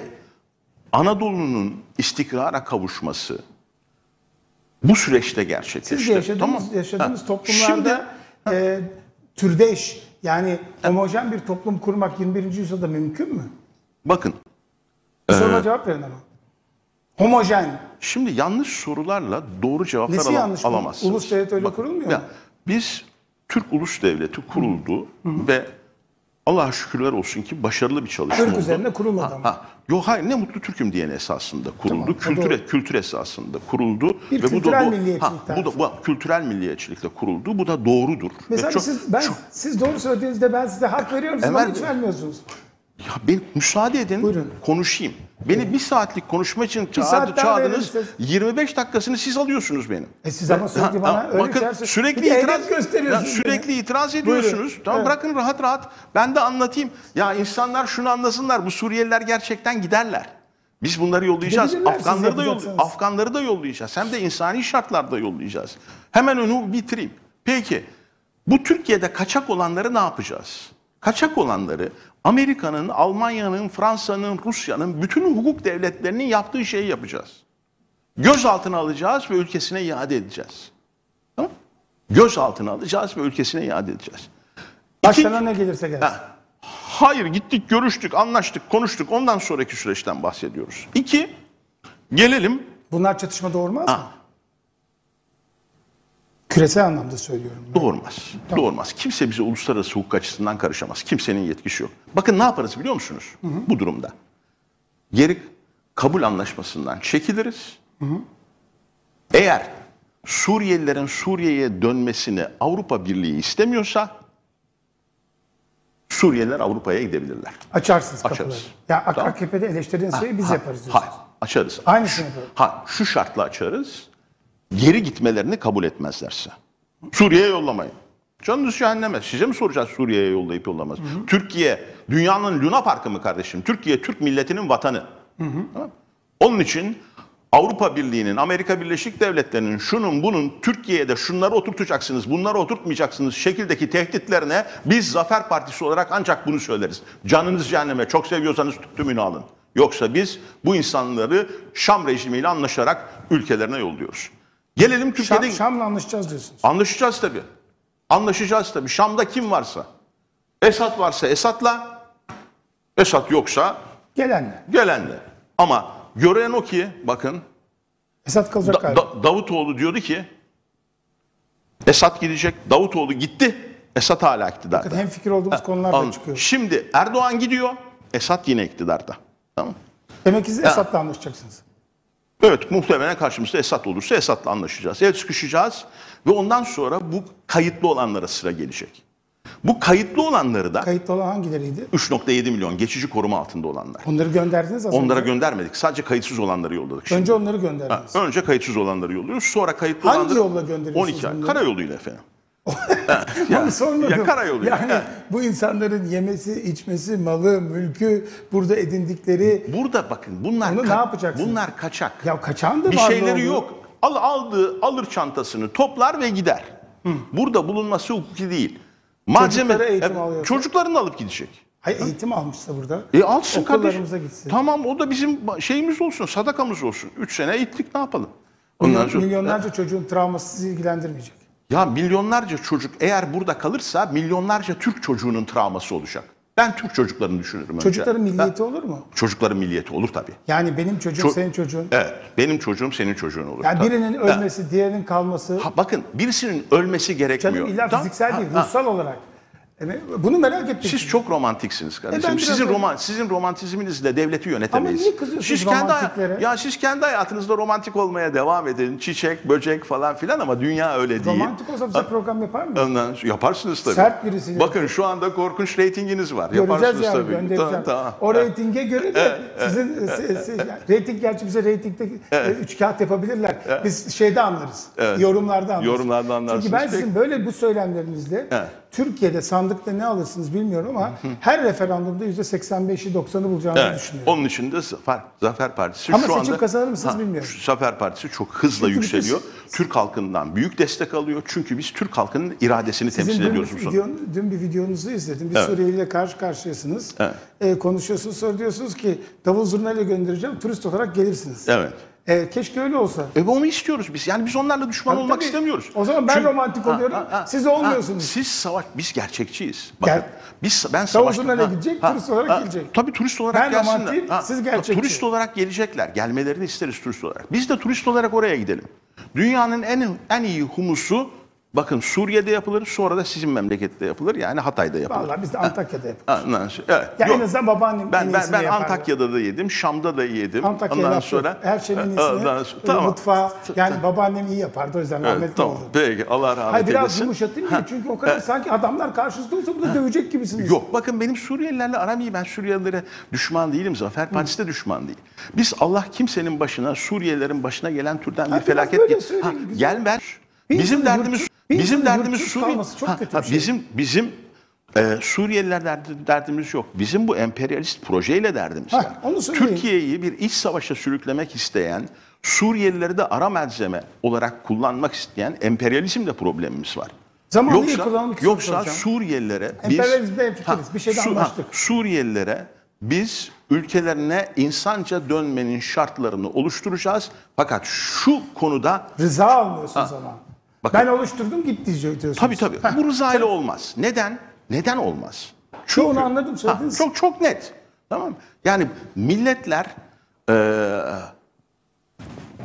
Anadolu'nun istikrara kavuşması bu süreçte gerçekleşti. Siz de yaşadığınız, Tamam. yaşadığınız Ha, toplumlarda e, türdeş, yani homojen bir toplum kurmak yirmi birinci yüzyılda mümkün mü? bakın Bir soruma cevap verin ama. Homojen. şimdi yanlış sorularla doğru cevaplar Nesi ala- yanlış bu? alamazsınız. Ulus devlet öyle Bakın, kurulmuyor ya, mu? Biz Türk Ulus Devleti kuruldu ve Allah'a şükürler olsun ki başarılı bir çalışma Irk oldu. üzerine kurulmadı Ha, ama. ha. Yok hayır ne mutlu Türk'üm diyen esasında kuruldu. Tamam, o kültür, doğru. kültür esasında kuruldu. Bir bu kültürel bu- milliyetçilik ha, bu da tarzı. bu kültürel milliyetçilikle kuruldu. Bu da doğrudur. Ve Mesela çok- siz ben çok- siz doğru söylediğinizde ben size hak veriyorum, siz Enver bana hiç Bey. vermiyorsunuz. ya ben müsaade edin Buyurun. konuşayım. Beni bir saatlik konuşma için çağırdı, saat daha çağırdınız. verin yirmi beş dakikasını siz alıyorsunuz benim. E siz ama sürekli bana öyle bakın, şeyler sö- sürekli Bir de itiraz hedef gösteriyorsunuz ya sürekli beni. itiraz ediyorsunuz. Buyurun. Tamam Evet. bırakın rahat rahat. Ben de anlatayım. Ya insanlar şunu anlasınlar. Bu Suriyeliler gerçekten giderler. Biz bunları yollayacağız. Gidebilirler, siz Afganları da yol, yapacaksınız. Afganları da yollayacağız. Hem de insani şartlarda yollayacağız. Hemen onu bitireyim. Peki bu Türkiye'de kaçak olanları ne yapacağız? Kaçak olanları Amerika'nın, Almanya'nın, Fransa'nın, Rusya'nın bütün hukuk devletlerinin yaptığı şeyi yapacağız. Gözaltına alacağız ve ülkesine iade edeceğiz. Tamam? Gözaltına alacağız ve ülkesine iade edeceğiz. Başlarına ne gelirse gelsin. Ha, hayır gittik, görüştük, anlaştık, konuştuk. Ondan sonraki süreçten bahsediyoruz. İki, gelelim. Bunlar çatışma doğurmaz mı? Ha, Küresel anlamda söylüyorum. doğurmaz. Doğurmaz. Kimse bize uluslararası hukuk açısından karışamaz. Kimsenin yetkisi yok. Bakın ne yaparız biliyor musunuz bu durumda? geri kabul anlaşmasından çekiliriz. Hı hı. Eğer Suriyelilerin Suriye'ye dönmesini Avrupa Birliği istemiyorsa Suriyeliler Avrupa'ya gidebilirler. Açarsınız kapıları. Açarız. Ya Tamam. A K P'de eleştirdiğiniz şeyi biz ha, yaparız diyorsunuz. Hayır, açarız. Aynısını yapalım. Ha, şu şartla açarız. Geri gitmelerini kabul etmezlerse. Suriye'ye yollamayın. Canınız cehenneme. Size mi soracağız Suriye'ye yollayıp yollamaz? Hı hı. Türkiye dünyanın Luna Parkı mı kardeşim? Türkiye Türk milletinin vatanı. Hı hı. Tamam. Onun için Avrupa Birliği'nin, Amerika Birleşik Devletleri'nin şunun bunun Türkiye'de şunları oturtacaksınız, bunları oturtmayacaksınız şekildeki tehditlerine biz Zafer Partisi olarak ancak bunu söyleriz. Canınız cehenneme, çok seviyorsanız tümünü alın. Yoksa biz bu insanları Şam rejimiyle anlaşarak ülkelerine yolluyoruz. Gelelim Türkiye'de... Şam, Şam'la anlaşacağız diyorsunuz. Anlaşacağız tabii. Anlaşacağız tabii. Şam'da kim varsa, Esad varsa Esad'la, Esad yoksa Gelenle. gelenle. Ama gören o ki, bakın, Esad kalacak da, galiba. da, Davutoğlu diyordu ki, Esad gidecek, Davutoğlu gitti, Esad hala iktidarda. Bakın hemfikir olduğumuz konular da çıkıyor. Şimdi Erdoğan gidiyor, Esad yine iktidarda. Tamam. Demek ki siz Esad'la anlaşacaksınız. Evet, muhtemelen karşımızda Esad olursa Esad'la anlaşacağız. El sıkışacağız ve ondan sonra bu kayıtlı olanlara sıra gelecek. Bu kayıtlı olanları da Kayıtlı olan hangileriydi? üç nokta yedi milyon geçici koruma altında olanlar. Onları gönderdiniz az Onlara önce. göndermedik. Sadece kayıtsız olanları yolladık. Şimdi. Önce onları gönderdiniz. Ha, önce kayıtsız olanları yolluyoruz. Sonra kayıtlı Hangi olanları... yolla gönderiyorsunuz on iki ay. bunları? Karayoluyla efendim. Onu sormadım. Ya karayoluyla. Yani bu insanların yemesi, içmesi, malı, mülkü, burada edindikleri... Burada bakın bunlar Onu ne ka- yapacaksınız? bunlar kaçak. Ya kaçan da Bir var şeyleri oldu. yok. Al, aldığı alır çantasını toplar ve gider. Hı. Burada bulunması hukuki değil. Malzeme Çocuklara eğitim e, alıyorsa? çocuklarını alıp gidecek. Hayır, eğitim almışsa burada. E alsın kardeşim. Okullarımıza gitsin. Tamam, o da bizim şeyimiz olsun, sadakamız olsun. Üç sene eğittik, ne yapalım? Milyon- Ondan sonra- milyonlarca çocuğun travması sizi ilgilendirmeyecek. Ya milyonlarca çocuk eğer burada kalırsa milyonlarca Türk çocuğunun travması olacak. Ben Türk çocuklarını düşünürüm önce. Çocukların milliyeti Ha, olur mu? Çocukların milliyeti olur tabii. Yani benim çocuğum, Ço- senin çocuğun. Evet, benim çocuğum senin çocuğun olur. Yani tabii. birinin ölmesi, diğerinin kalması. Ha, bakın birisinin ölmesi gerekmiyor. Canım illa Tamam. fiziksel Ha, değil, ha. ruhsal olarak. Yani bunu merak ettim. Siz çok romantiksiniz kardeşim. E ben biraz sizin öyle. roman sizin romantizminizle devleti yönetemeyiz. Ama niye kızıyorsunuz siz kendi romantiklere? ya siz kendi hayatınızda romantik olmaya devam edin. Çiçek, böcek falan filan ama dünya öyle değil. Romantik olsa bize program yapar mı? Ondan sonra yaparsınız tabii. Sert birisi. Bakın şu anda korkunç reytinginiz var. Göreceğiz Yaparsınız yani, tabii. göndereceğim. Tamam, tamam. O reytinge göre de sizin se- se- yani reyting, gerçi bize reytingde e, üç kağıt yapabilirler. Biz şeyde anlarız. Evet. Yorumlarda anlarız. Yorumlarda anlarsınız. Çünkü ben Peki. sizin böyle bu söylemlerinizle Evet. Türkiye'de sandıkta ne alırsınız bilmiyorum ama her referandumda yüzde seksen beşi doksanı bulacağınızı Evet. düşünüyorum. Onun için de Zafer, Zafer Partisi Ama şu seçim anda kazanır mısınız Ha, bilmiyorum. şu Zafer Partisi çok hızla Çünkü yükseliyor. bütün- Türk halkından büyük destek alıyor. Çünkü biz Türk halkının iradesini Sizin temsil dün ediyoruz bu bir, sonunda. videon, dün bir videonuzu izledim. Bir Evet. Suriyeli ile karşı karşıyasınız. Evet. Ee, konuşuyorsunuz, sonra diyorsunuz ki davul zurnayla göndereceğim, turist olarak gelirsiniz. Evet. Ee, keşke öyle olsa. E onu istiyoruz biz. Yani biz onlarla düşman Tabii, olmak tabii. istemiyoruz. O zaman ben Çünkü- romantik oluyorum, siz olmuyorsunuz. siz savaş, biz gerçekçiyiz. Bakın, Gel. biz ben Davul savaş. zurnayla gidecek, turist olarak gelecek. Tabii turist olarak Ben gelsinler. romantiyim, siz gerçekçi. Turist olarak gelecekler. Gelmelerini isteriz turist olarak. Biz de turist olarak oraya gidelim. Dünyanın en en iyi humusu bakın Suriye'de yapılır, sonra da sizin memlekette yapılır. Yani Hatay'da yapılır. Vallahi biz de Antakya'da yapıyoruz. Ondan sonra- evet. Ya Yok. en azından babaannem en Ben ben, iyisini ben yapardı. Antakya'da da yedim, Şam'da da yedim. Antakya'da Ondan yaptım. sonra Her şeyin en iyisini, Ondan sonra- tamam. mutfağı, yani babaannem iyi yapardı, o yüzden Evet, rahmetli tamam. oldu. Peki, Allah rahmet Hayır, biraz eylesin. yumuşatayım mı? Çünkü o kadar sanki adamlar karşınızda olsa burada dövecek gibisiniz. Yok, bakın benim Suriyelilerle aram iyi. Ben Suriyelilere düşman değilim. Zafer Partisi de düşman değil. Biz Allah kimsenin başına, Suriyelilerin başına gelen türden bir Ha, biraz felaket böyle gel- söyleyin, Ha, güzel. gel ver. Bir Bizim insanın derdimiz hırçın- bir bizim insanın derdimiz hırçın Suriye. kalması çok Ha, kötü ha, bir şey. Bizim bizim e, Suriyeliler derdi- derdimiz yok. Bizim bu emperyalist projeyle derdimiz Ha, var. onu söyleyeyim. Türkiye'yi bir iç savaşa sürüklemek isteyen, Suriyelileri de ara malzeme olarak kullanmak isteyen emperyalizmle problemimiz var. Zamanı iyi kullanmak için yoksa soracağım. Suriyelilere biz Emperyalizmde hemfikiriz. Bir şeyde Su- anlaştık. Suriyelilere biz ülkelerine insanca dönmenin şartlarını oluşturacağız. Fakat şu konuda Rıza almıyorsunuz ama. Bakın- Ben oluşturdum git diyorsunuz. tabii tabii Heh, bu rıza ile olmaz. Neden? Neden olmaz? Şu onu anladım, Ha, söylediniz. çok çok net. Tamam mı? Yani milletler eee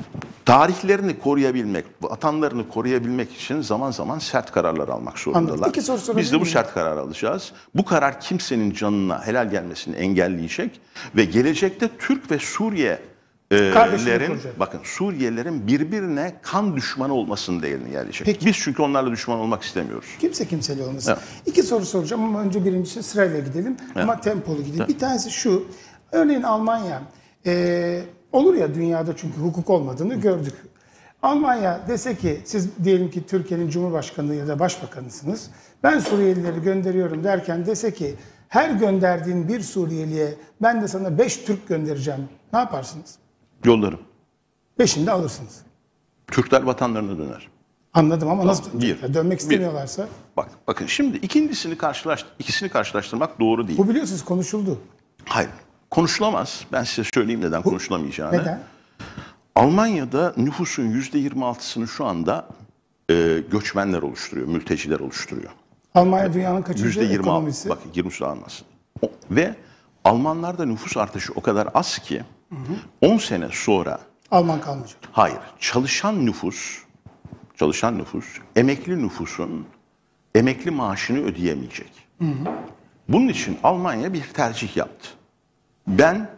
tarihlerini koruyabilmek, vatanlarını koruyabilmek için zaman zaman sert kararlar almak zorundalar. İki soru Biz sorabilir de bu miyim? sert kararı alacağız. Bu karar kimsenin canına helal gelmesini engelleyecek ve gelecekte Türk ve Suriye Kardeşliğini lerin, kuracak. bakın Suriyelilerin birbirine kan düşmanı olmasını değerini gelecek. Peki. Biz çünkü onlarla düşman olmak istemiyoruz. Kimse kimseli olmasın. Evet. İki soru soracağım ama önce birincisi sırayla gidelim ama tempolu gidelim. Bir tanesi şu, örneğin Almanya, e, olur ya dünyada çünkü hukuk olmadığını gördük. Almanya dese ki siz diyelim ki Türkiye'nin Cumhurbaşkanı ya da Başbakanısınız. Ben Suriyelileri gönderiyorum derken dese ki her gönderdiğin bir Suriyeliye ben de sana beş Türk göndereceğim. Ne yaparsınız? Yollarım. Beşini de alırsınız. Türkler vatanlarına döner. Anladım ama nasıl dönecek? bir. Ya dönmek Bir. istemiyorlarsa. Bak, bakın şimdi ikincisini karşılaş, ikisini karşılaştırmak doğru değil. Bu biliyorsunuz konuşuldu. Hayır. Konuşulamaz. Ben size söyleyeyim neden konuşulamayacağını. Neden? Almanya'da nüfusun yüzde yirmi altısını şu anda e, göçmenler oluşturuyor, mülteciler oluşturuyor. Almanya dünyanın kaçıncı Yüzde yirmi ekonomisi? altı. Bakın yirmi almasın. O- Ve Almanlarda nüfus artışı o kadar az ki on sene sonra Alman kalmayacak. hayır çalışan nüfus çalışan nüfus emekli nüfusun emekli maaşını ödeyemeyecek. Bunun için Almanya bir tercih yaptı. Ben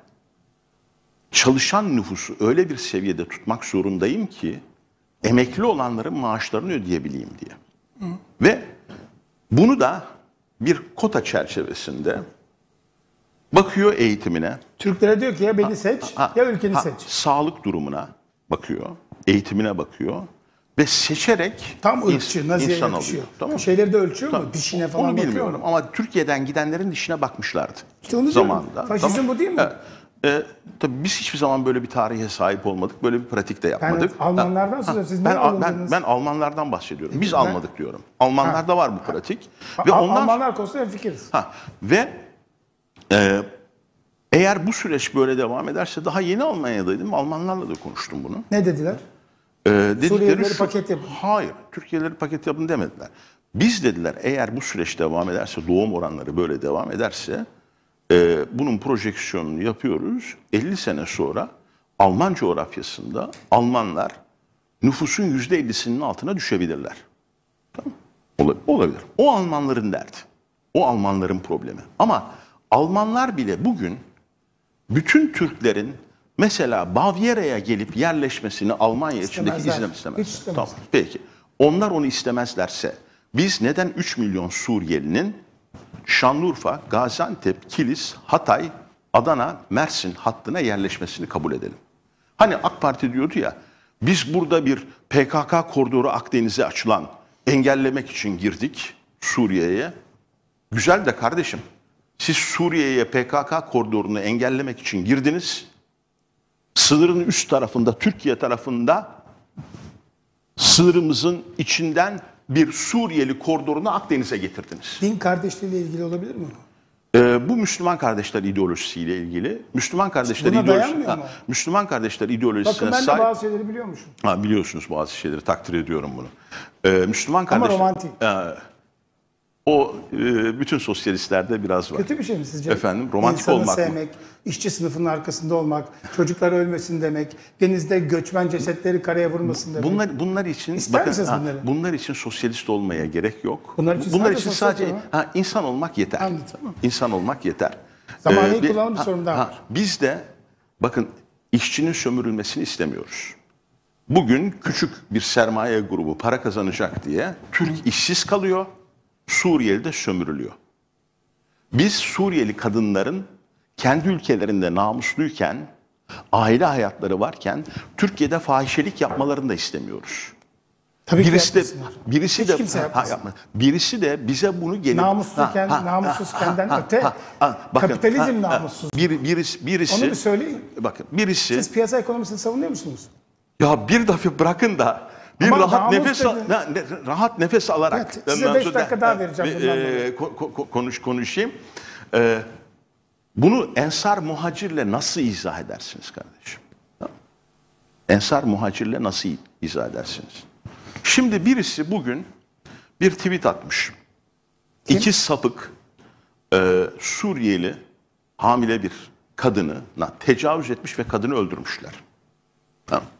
çalışan nüfusu öyle bir seviyede tutmak zorundayım ki emekli olanların maaşlarını ödeyebileyim diye. Ve bunu da bir kota çerçevesinde bakıyor eğitimine, Türklere diyor ki ya beni seç ha, ya ülkeni ha, seç. sağlık durumuna bakıyor, eğitimine bakıyor ve seçerek Tam ins- ırkçı, Nazi'ye insan yakışıyor. alıyor. Tamam mı? Şeyleri de ölçüyor mu? Tamam. Dişine falan Onu bakıyor bilmiyorum mu? ama Türkiye'den gidenlerin dişine bakmışlardı. İşte onu diyorum. zamanında. Faşizm Tamam. bu değil mi? Evet. Ee, tabii biz hiçbir zaman böyle bir tarihe sahip olmadık. Böyle bir pratik de yapmadık. Almanlardan Ha, söylüyorum. Siz ben, niye ben, alındınız? ben Almanlardan bahsediyorum. Biz ben- almadık diyorum. Almanlarda var bu pratik. Ve Al- ondan Almanlar konusunda hemfikiriz. ha, ve e, eğer bu süreç böyle devam ederse daha yeni Almanya'daydım. Almanlarla da konuştum bunu. Ne dediler? Ee, dedikleri Suriyelileri şu- paket yapın. Hayır, Türkiye'lileri paket yapın demediler. Biz dediler eğer bu süreç devam ederse, doğum oranları böyle devam ederse, e, bunun projeksiyonunu yapıyoruz. elli sene sonra Alman coğrafyasında Almanlar nüfusun yüzde ellisinin altına düşebilirler. Tamam. Ola- Olabilir. O Almanların derdi. O Almanların problemi. Ama Almanlar bile bugün bütün Türklerin mesela Bavyera'ya gelip yerleşmesini Almanya içindeki İstemezler. izlem Hiç istemez. istemez. Tamam. Peki. Onlar onu istemezlerse biz neden üç milyon Suriyelinin Şanlıurfa, Gaziantep, Kilis, Hatay, Adana, Mersin hattına yerleşmesini kabul edelim? Hani AK Parti diyordu ya biz burada bir P K K koridoru Akdeniz'e açılan engellemek için girdik Suriye'ye. Güzel de kardeşim siz Suriye'ye P K K koridorunu engellemek için girdiniz. Sınırın üst tarafında, Türkiye tarafında sınırımızın içinden bir Suriyeli koridorunu Akdeniz'e getirdiniz. Din kardeşliğiyle ilgili olabilir mi? Ee, bu Müslüman kardeşler ideolojisiyle ilgili. Müslüman kardeşler Buna ideolojisi, dayanmıyor ha, mu? Müslüman kardeşler ideolojisine Bakın ben de sahip. bazı şeyleri biliyormuşum. Ha, biliyorsunuz bazı şeyleri takdir ediyorum bunu. Ee, Müslüman kardeşler. romantik. Ee, o e, bütün sosyalistlerde biraz var. Kötü bir şey mi sizce? Efendim, romantik İnsanı olmak mı? sevmek, işçi sınıfının arkasında olmak, çocuklar ölmesin demek, denizde göçmen cesetleri karaya vurmasın demek. Bunlar bunlar için İster misiniz ha, bunları? bunlar için sosyalist olmaya gerek yok. Bunlar için bunlar sadece için sosyal sadece mi? ha, insan olmak yeter. Anladım. Tamam. İnsan olmak yeter. Zamanı bir- kullanalım, bir ha, sorun daha ha, var. Biz de bakın işçinin sömürülmesini istemiyoruz. Bugün küçük bir sermaye grubu para kazanacak diye Türk işsiz kalıyor, Suriyeli de sömürülüyor. Biz Suriyeli kadınların kendi ülkelerinde namusluyken, aile hayatları varken Türkiye'de fahişelik yapmalarını da istemiyoruz. Tabii ki Birisi de yapmasınlar. birisi Hiç de kimse ha, yapmasın. yapma. Birisi de bize bunu gelip Namusluyken, Ha, ha, namussuzkenden ha, ha, öte, ha, ha, bakın, kapitalizm ha, ha, namussuz. Bir, birisi, birisi Onu bir söyleyin. bakın birisi Siz piyasa ekonomisini savunuyor musunuz? ya bir defa bırakın da bir Ama rahat namus nefes al- dedi. na- ne- rahat nefes alarak Evet, size ondan beş sonra dakika da- daha vereceğim e, bundan e, ko- ko- konuş konuşayım. E, bunu Ensar Muhacir'le nasıl izah edersiniz kardeşim? Tamam. Ensar Muhacir'le nasıl izah edersiniz? Şimdi birisi bugün bir tweet atmış. İki sapık e, Suriyeli hamile bir kadına tecavüz etmiş ve kadını öldürmüşler. Tamam.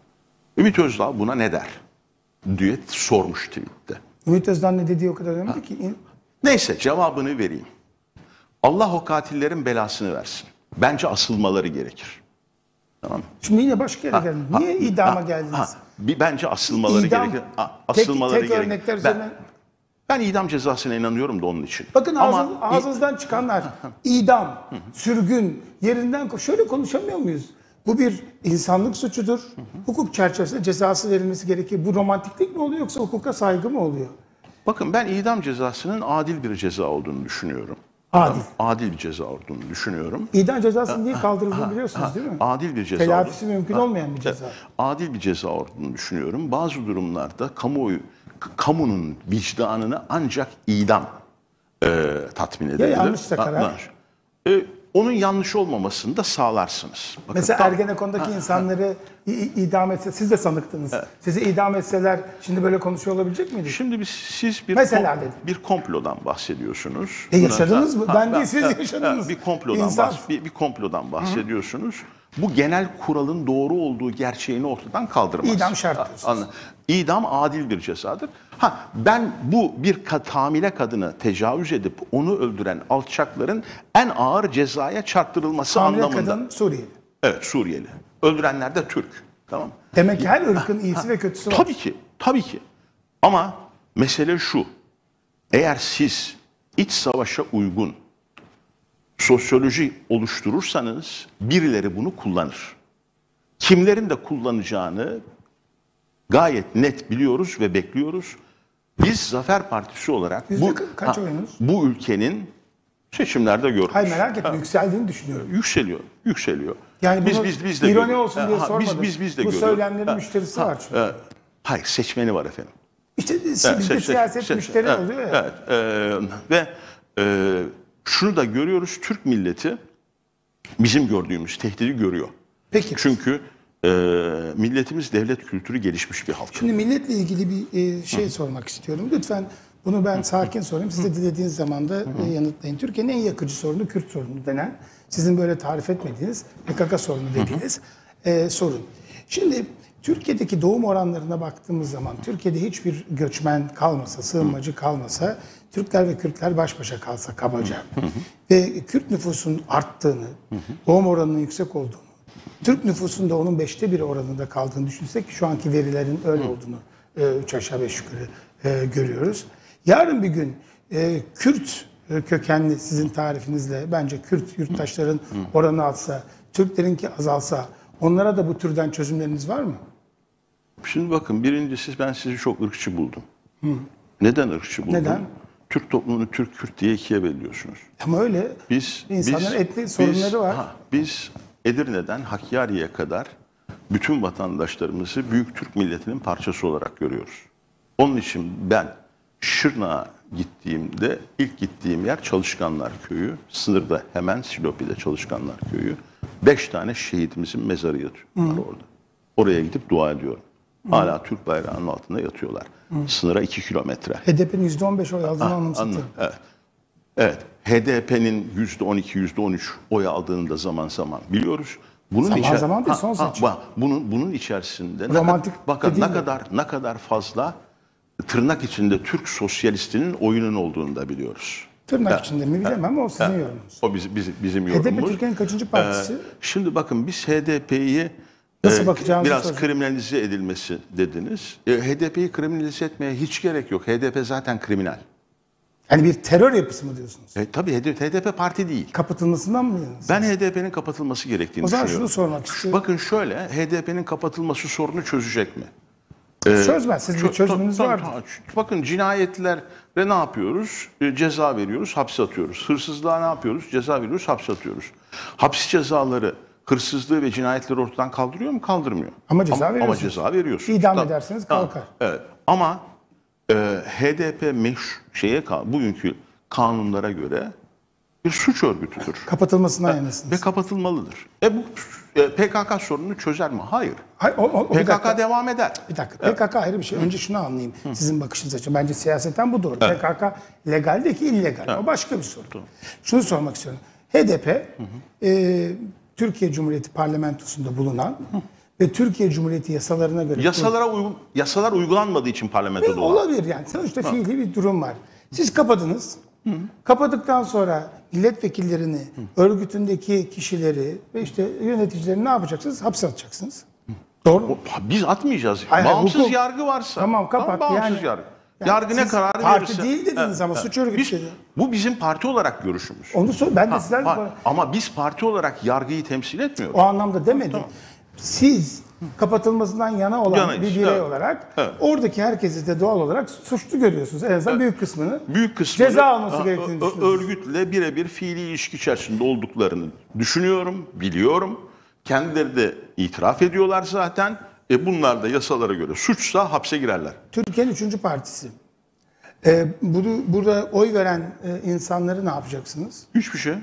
Ümit Özdağ buna ne der diye sormuş tweette. Ümit Özdağ ne dediği o kadar önemli ki. Neyse cevabını vereyim. Allah o katillerin belasını versin. Bence asılmaları gerekir. Tamam mı? Şimdi yine başka yere geldiniz. Niye ha, idama ha, geldiniz? Ha, bir, bence asılmaları İdam, gerekir. Ha, tek, asılmaları tek gerekir. örnekler Ben, üzerine... ben idam cezasına inanıyorum da onun için. Bakın Ama ağzınız, ağzınızdan çıkanlar idam, sürgün, yerinden ko- şöyle konuşamıyor muyuz? Bu bir insanlık suçudur. Hukuk çerçevesinde cezası verilmesi gerekir. Bu romantiklik mi oluyor yoksa hukuka saygı mı oluyor? bakın ben idam cezasının adil bir ceza olduğunu düşünüyorum. Adil. Adil bir ceza olduğunu düşünüyorum. İdam cezasının niye kaldırıldığını biliyorsunuz değil mi? Adil bir ceza. Telafisi olduğunu- mümkün Ha, olmayan bir ceza. Adil bir ceza olduğunu düşünüyorum. Bazı durumlarda kamuoyu, k- kamunun vicdanını ancak idam e, tatmin edebilir. yanlışsa Ha, karar? var. E, onun yanlış olmamasını da sağlarsınız. Bakın, Mesela tam- Ergenekon'daki insanları i- i- idam etse, siz de sanıktınız. Sizi idam etseler şimdi böyle konuşuyor olabilecek miydiniz? Şimdi biz, siz bir, Mesela kom- dedim. bir komplodan bahsediyorsunuz. E, Buna- yaşadınız mı? Ben değil, siz ha, yaşadınız. ha, bir komplodan İnsaf. bahs- bir, bir komplodan bahsediyorsunuz. Bu genel kuralın doğru olduğu gerçeğini ortadan kaldırmaz. İdam şart diyorsunuz. Anla- İdam adil bir cezadır. Ha ben bu bir ka- hamile kadına tecavüz edip onu öldüren alçakların en ağır cezaya çarptırılması Hamile anlamında. kadın Suriyeli. Evet, Suriyeli. Öldürenler de Türk. Tamam mı? Demek ki her ırkın iyisi ve kötüsü var. Tabii ki, tabii ki. Ama mesele şu. Eğer siz iç savaşa uygun sosyoloji oluşturursanız birileri bunu kullanır. Kimlerin de kullanacağını gayet net biliyoruz ve bekliyoruz. Biz Zafer Partisi olarak Yüzde bu, ka- kaç oyunuz? bu ülkenin seçimlerde görürüz. Hayır merak etme yükseldiğini düşünüyorum. Yükseliyor, yükseliyor. Yani biz bunu biz biz de ironi görüyoruz. olsun diye Ha, sormadım. Biz biz biz de Bu görüyoruz. söylemlerin Ha, müşterisi ha, var çünkü. e, hayır, seçmeni var efendim. İşte Evet, bizde seç- siyaset seç- müşteri evet, oluyor ya. Evet, e, ve e, şunu da görüyoruz, Türk milleti bizim gördüğümüz tehdidi görüyor. Peki. Çünkü e, milletimiz devlet kültürü gelişmiş bir halk. Şimdi milletle ilgili bir e, şey sormak istiyorum. Lütfen bunu ben sakin sorayım. Siz de dilediğiniz zaman da e, yanıtlayın. Türkiye'nin en yakıcı sorunu Kürt sorunu denen, sizin böyle tarif etmediğiniz, P K K sorunu dediğiniz e, sorun. Şimdi Türkiye'deki doğum oranlarına baktığımız zaman, Türkiye'de hiçbir göçmen kalmasa, sığınmacı kalmasa, Türkler ve Kürtler baş başa kalsa kabaca ve Kürt nüfusun arttığını, doğum oranının yüksek olduğunu, Türk nüfusunda onun beşte bir oranında kaldığını düşünsek ki şu anki verilerin öyle olduğunu e, üç aşağı beş yukarı e, görüyoruz. Yarın bir gün e, Kürt e, kökenli sizin tarifinizle bence Kürt yurttaşların oranı artsa, Türklerinki azalsa onlara da bu türden çözümleriniz var mı? Şimdi bakın birincisi ben sizi çok ırkçı buldum. Neden ırkçı buldum? Neden? Türk toplumunu Türk-Kürt diye ikiye bölüyorsunuz. Ama öyle. Biz İnsanların biz, etnik sorunları biz, var. ha, biz Edirne'den Hakkari'ye kadar bütün vatandaşlarımızı büyük Türk milletinin parçası olarak görüyoruz. Onun için ben Şırnak'a gittiğimde ilk gittiğim yer Çalışkanlar Köyü. Sınırda hemen Silopi'de Çalışkanlar Köyü. Beş tane şehitimizin mezarı yatıyor orada. Oraya gidip dua ediyorum. Hala Türk bayrağının altında yatıyorlar. Sınıra iki kilometre. H D P'nin yüzde on beş oy aldığını anımsatıyor. Anladım. Evet. Evet. H D P'nin yüzde on iki, yüzde on üç oy aldığını da zaman zaman biliyoruz. Bunun Zaman içer- zaman değil, Ha, son ha, seçim. bak, bunun bunun içerisinde ne Romantik kadar, bakın dediğin ne mi? kadar ne kadar fazla tırnak içinde Türk sosyalistinin oyunun olduğunu da biliyoruz. Tırnak Ha, içinde mi bilemem ama o sizin yorumunuz. O bizim bizim, bizim H D P yorumumuz. Türkiye'nin kaçıncı partisi? Ee, şimdi bakın biz H D P'yi Nasıl bakacağınızı biraz soracağım. kriminalize edilmesi dediniz. E, H D P'yi kriminalize etmeye hiç gerek yok. H D P zaten kriminal. Yani bir terör yapısı mı diyorsunuz? E, tabii H D P, H D P parti değil. Kapatılmasından mı yanınız? Ben H D P'nin kapatılması gerektiğini O zaman düşünüyorum. şunu sormak istiyorum. Bakın şöyle, H D P'nin kapatılması sorunu çözecek mi? Çözmez. Siz bir Çö- çözümünüz ta- ta- vardır. ta- Bakın cinayetlere ne yapıyoruz? E, ceza veriyoruz, hapse atıyoruz. Hırsızlığa ne yapıyoruz? Ceza veriyoruz, hapse atıyoruz. Hapis cezaları hırsızlığı ve cinayetleri ortadan kaldırıyor mu? Kaldırmıyor. Ama ceza ama, veriyorsunuz. Ama ceza veriyorsun. İdam Tamam. ederseniz Tamam. kalkar. Evet. Ama e, H D P meş şeye kal- bugünkü kanunlara göre bir suç örgütüdür. Kapatılmasından yanısınız. Ve kapatılmalıdır. E bu e, P K K sorununu çözer mi? Hayır. Hayır, o, o, o bir P K K dakika. devam eder. Bir dakika. P K K ayrı bir şey. Önce şunu anlayayım. Sizin bakışınız açısından. Bence siyaseten bu doğru. P K K legal değil ki illegal. O başka bir soru. Şunu sormak istiyorum. H D P e, Türkiye Cumhuriyeti parlamentosunda bulunan ve Türkiye Cumhuriyeti yasalarına göre... Yasalara uygun, yasalar uygulanmadığı için parlamentoda olan. Olabilir yani. Sonuçta fiili bir durum var. Siz kapadınız. Hı. Kapadıktan sonra milletvekillerini, Hı. örgütündeki kişileri ve işte yöneticileri ne yapacaksınız? Hapse atacaksınız. Hı. Doğru mu? Biz atmayacağız. Hayır, bağımsız hukuk. yargı varsa. Tamam kapat. Tamam, bağımsız yani, yargı. Yani yargı ne karar parti verirse. Parti değil dediniz evet, ama evet. suç örgütü dedi. Bu bizim parti olarak görüşümüz. Onu sor. Ben de ha, sizler ha, ama biz parti olarak yargıyı temsil etmiyoruz. O anlamda demedim. Tamam. Siz kapatılmasından yana olan Yanayız, bir birey evet. olarak Evet. oradaki herkesi de doğal olarak suçlu görüyorsunuz. En azından evet. büyük kısmını. Büyük kısmını ceza alması gerektiğini düşünüyorsunuz. Örgütle birebir fiili ilişki içerisinde olduklarını düşünüyorum, biliyorum. Kendileri de itiraf ediyorlar zaten. E bunlar da yasalara göre suçsa hapse girerler. Türkiye'nin üçüncü partisi. Ee, bunu, burada oy veren e, insanları ne yapacaksınız? Hiçbir şey.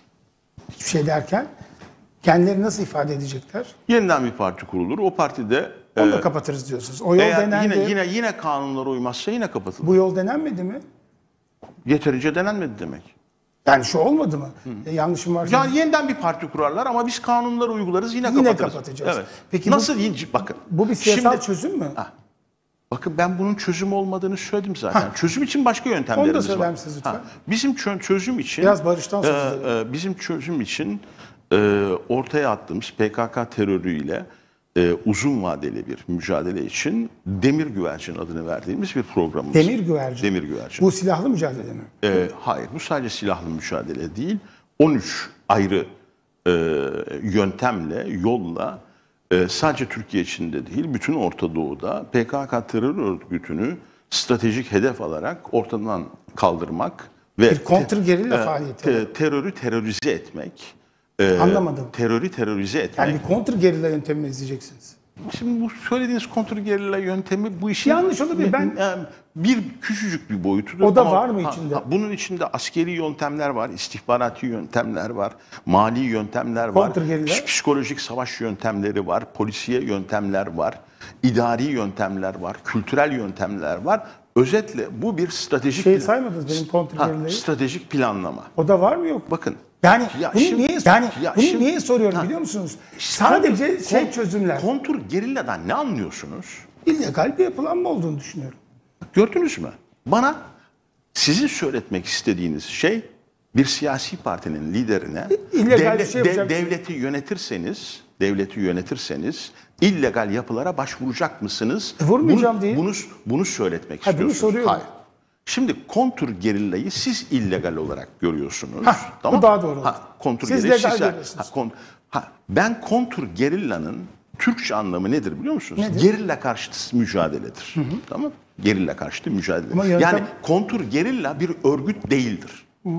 Hiçbir şey derken kendileri nasıl ifade edecekler? Yeniden bir parti kurulur. O partide onu da e, kapatırız diyorsunuz. O yol eğer denendi. yine yine yine kanunlara uymazsa yine kapatılır. Bu yol denenmedi mi? Yeterince denenmedi demek. Yani şu olmadı mı? E, yanlışım varsa. Yani yeniden bir parti kurarlar ama biz kanunları uygularız yine, yine kapatırız. kapatacağız. Evet. Peki nasıl bu, inci bakın. Bu bir siyasal Şimdi, çözüm mü? Ha, bakın ben bunun çözüm olmadığını söyledim zaten. Ha. Çözüm için başka Onu da yöntemlerimiz söyler var. misiniz lütfen? Ha, bizim çö- çözüm için Biraz barıştan söz e, edelim. e, bizim çözüm için e, ortaya attığımız P K K terörüyle e, uzun vadeli bir mücadele için Demir Güvercin adını verdiğimiz bir programımız. Demir Güvercin. Demir Güvercin. Bu silahlı mücadele mi? E, hayır, bu sadece silahlı mücadele değil. on üç ayrı e, yöntemle, yolla e, sadece Türkiye içinde değil, bütün Orta Doğu'da P K K terör örgütünü stratejik hedef alarak ortadan kaldırmak ve Bir kontrgerilla te, faaliyeti. te, terörü terörize etmek. E, Anlamadım. Terörü terörize etmek. Yani bir kontrgerilla yöntemini izleyeceksiniz. Şimdi bu söylediğiniz kontrgerilla yöntemi bu işin yanlış olabilir. Ben bir küçücük bir boyutudur. O da Ama, var mı ha, içinde? Ha, bunun içinde askeri yöntemler var, istihbarati yöntemler var, mali yöntemler var, Kontrgerilla. psikolojik savaş yöntemleri var, polisiye yöntemler var, idari yöntemler var, kültürel yöntemler var. Özetle bu bir stratejik şey plan- saymadınız benim kontrgerillayı. stratejik planlama. O da var mı yok? Bakın. Yani Ya bunu şimdi- niye yani ya bunu şimdi- niye soruyorum Ha. biliyor musunuz? Sadece Kontur- şey kon- çözümler. Kontur gerilladan ne anlıyorsunuz? illegal bir yapılanma olduğunu düşünüyorum. Gördünüz mü? Bana sizin söyletmek istediğiniz şey bir siyasi partinin liderine illegal bir şey yapacaksınız. devleti yönetirseniz, devleti yönetirseniz illegal yapılara başvuracak mısınız? E, vurmayacağım bunu, değil. Bunu, bunu söyletmek Ha, bunu istiyorsunuz. soruyorum. Hayır. Şimdi kontur gerillayı siz illegal olarak görüyorsunuz. Hah, bu tamam? daha doğru oldu. Ha, kontur Siz gerillayı legal siz- görüyorsunuz. ha, kon- ha, ben kontur gerillanın Türkçe anlamı nedir biliyor musunuz? Nedir? Gerilla karşıtı mücadeledir. Hı hı. Tamam? Gerilla karşıtı mücadele. Ama yöntem- Yani kontur gerilla bir örgüt değildir. Hı.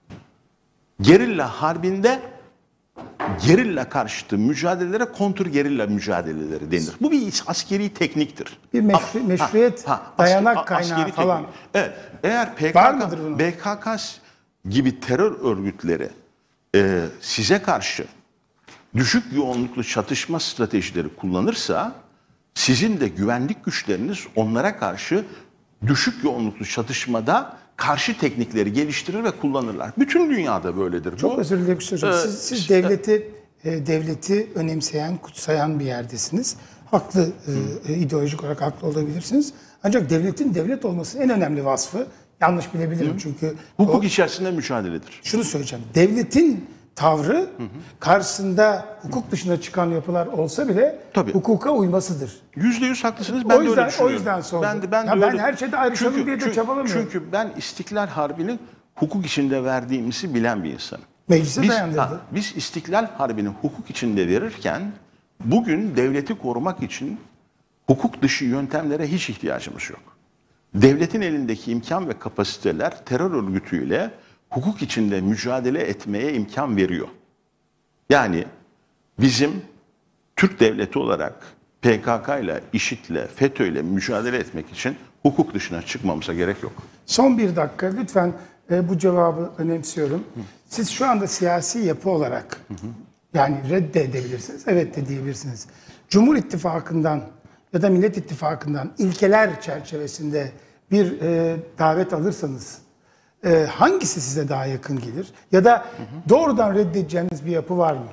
Gerilla harbinde gerilla karşıtı mücadelelere kontur gerilla mücadeleleri denir. Bu bir askeri tekniktir. Bir meşru- meşruiyet, dayanak asker- kaynağı askeri falan. teknik. Evet. Eğer P Var K K, mıdır bunun? B K K gibi terör örgütleri e, size karşı düşük yoğunluklu çatışma stratejileri kullanırsa sizin de güvenlik güçleriniz onlara karşı düşük yoğunluklu çatışmada karşı teknikleri geliştirir ve kullanırlar. Bütün dünyada böyledir. Çok Bu, özür dilerim hocam. Siz, siz devleti e, devleti önemseyen, kutsayan bir yerdesiniz. Haklı, e, ideolojik olarak haklı olabilirsiniz. Ancak devletin devlet olmasının en önemli vasfı, yanlış bilebilirim çünkü hukuk o, içerisinde mücadeledir. şunu söyleyeceğim. Devletin tavrı hı hı. karşısında hukuk dışına çıkan yapılar olsa bile Tabii. hukuka uymasıdır. Yüzde yüz haklısınız. Ben O yüzden- de öyle o düşünüyorum. yüzden sordum. Ben de, ben Ya de ben öyle- her şeyde ayrışalım diye de çabalamıyorum. Çünkü ben İstiklal Harbi'ni hukuk içinde verdiğimizi bilen bir insanım. Meclise Biz, dayandırdı. ha, biz İstiklal Harbi'ni hukuk içinde verirken bugün devleti korumak için hukuk dışı yöntemlere hiç ihtiyacımız yok. Devletin elindeki imkan ve kapasiteler terör örgütüyle hukuk içinde mücadele etmeye imkan veriyor. Yani bizim Türk devleti olarak P K K ile, IŞİD'le, FETÖ'yle mücadele etmek için hukuk dışına çıkmamıza gerek yok. Son bir dakika lütfen e, bu cevabı önemsiyorum. Siz şu anda siyasi yapı olarak yani reddedebilirsiniz, evet de diyebilirsiniz. Cumhur İttifakı'ndan ya da Millet İttifakı'ndan ilkeler çerçevesinde bir e, davet alırsanız e, hangisi size daha yakın gelir? Ya da doğrudan reddedeceğiniz bir yapı var mı?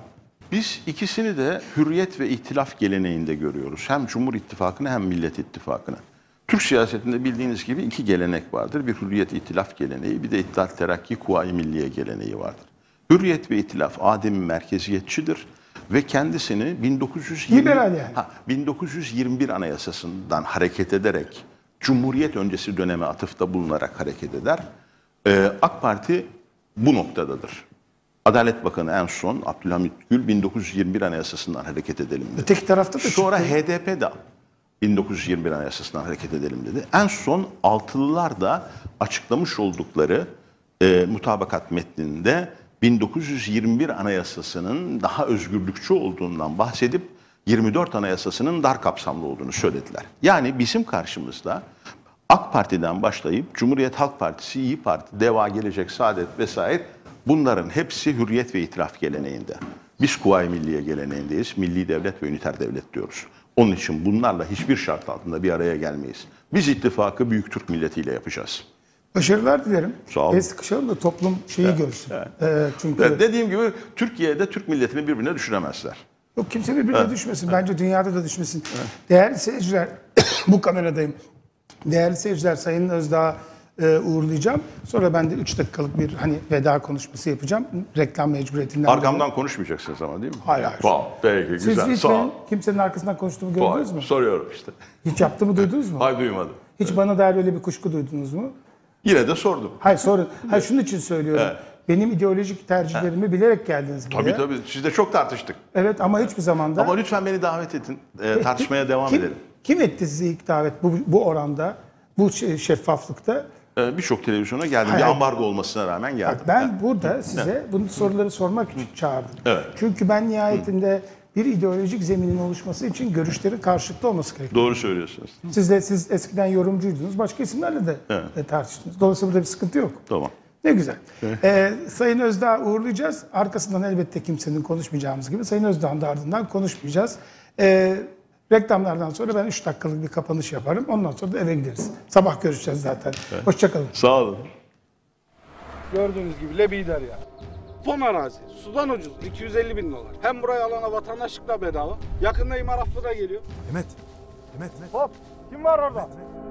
Biz ikisini de hürriyet ve ihtilaf geleneğinde görüyoruz. Hem Cumhur İttifakı'nı hem Millet İttifakı'nı. Türk siyasetinde bildiğiniz gibi iki gelenek vardır. Bir hürriyet ihtilaf geleneği, bir de İttihat Terakki Kuvayi Milliye geleneği vardır. Hürriyet ve ihtilaf ademi merkeziyetçidir ve kendisini bin dokuz yüz yirmi, liberal yani. ha, bin dokuz yüz yirmi bir Anayasası'ndan hareket ederek Cumhuriyet öncesi döneme atıfta bulunarak hareket eder. Ee, AK Parti bu noktadadır. Adalet Bakanı en son Abdülhamit Gül bin dokuz yüz yirmi bir Anayasası'ndan hareket edelim dedi. Öteki tarafta da Sonra çıktı. H D P de bin dokuz yüz yirmi bir Anayasası'ndan hareket edelim dedi. En son Altılılar da açıklamış oldukları e, mutabakat metninde bin dokuz yüz yirmi bir Anayasası'nın daha özgürlükçü olduğundan bahsedip yirmi dört Anayasası'nın dar kapsamlı olduğunu söylediler. Yani bizim karşımızda AK Parti'den başlayıp Cumhuriyet Halk Partisi, İYİ Parti, DEVA, Gelecek, Saadet vesaire bunların hepsi hürriyet ve itiraf geleneğinde. Biz Kuvayi Milliye geleneğindeyiz. Milli devlet ve üniter devlet diyoruz. Onun için bunlarla hiçbir şart altında bir araya gelmeyiz. Biz ittifakı Büyük Türk milletiyle yapacağız. Başarılar dilerim. Sağ olun. El sıkışalım da toplum şeyi görsün. Ee, çünkü Evet, dediğim gibi Türkiye'de Türk milletini birbirine düşüremezler. yok, kimse birbirine düşmesin. Bence dünyada da düşmesin. Değerli seyirciler, bu kameradayım. Değerli seyirciler, Sayın Özdağ'ı e, uğurlayacağım. Sonra ben de üç dakikalık bir hani veda konuşması yapacağım. Reklam mecburiyetinden. Arkamdan dolayı. konuşmayacaksınız ama değil mi? Hayır, hayır. Tamam, peki, Siz güzel. hiç Sağ ol. benim kimsenin arkasından konuştuğumu gördünüz mü? Soruyorum işte. Hiç yaptığımı duydunuz mu? Hayır, duymadım. Hiç bana dair öyle bir kuşku duydunuz mu? Yine de sordum. Hayır, sorun. Hayır, şunun için söylüyorum. Evet. Benim ideolojik tercihlerimi bilerek geldiniz buraya. Tabii tabii. Siz de çok tartıştık. Evet, ama hiçbir zamanda... Ama lütfen beni davet edin. Ee, tartışmaya devam kim, edelim. Kim etti sizi ilk davet bu, bu oranda, bu şey- şeffaflıkta? Ee, Birçok televizyona geldim. Hayır. Bir ambargo olmasına rağmen geldim. Bak, ben burada size bu soruları sormak için çağırdım. Evet. Çünkü ben nihayetinde bir ideolojik zeminin oluşması için görüşlerin karşılıklı olması gerekiyor. Doğru söylüyorsunuz. Siz de siz eskiden yorumcuydunuz, başka isimlerle de Evet. e, tartıştınız. Dolayısıyla burada bir sıkıntı yok. Tamam. Ne güzel. Ee, Sayın Özdağ'ı uğurlayacağız. Arkasından elbette kimsenin konuşmayacağımız gibi Sayın Özdağ'ın da ardından konuşmayacağız. Ee, reklamlardan sonra ben üç dakikalık bir kapanış yaparım. Ondan sonra da eve gideriz. Sabah görüşeceğiz zaten. Hoşçakalın. Sağ olun. Gördüğünüz gibi Lebider ya. Fon arazi. Sudan ucuz. iki yüz elli bin dolar. Hem burayı alana vatandaşlık da bedava. Yakında imar affı da geliyor. Mehmet. Mehmet, Mehmet. Hop. Kim var orada?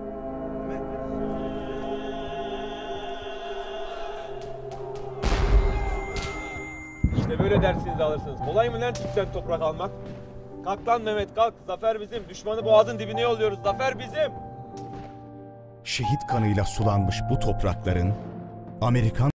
İşte böyle dersinizi alırsınız. Kolay mı lan Türk'ten toprak almak? Kalk lan Mehmet kalk. Zafer bizim. Düşmanı boğazın dibine yolluyoruz. Zafer bizim. Şehit kanıyla sulanmış bu toprakların Amerikan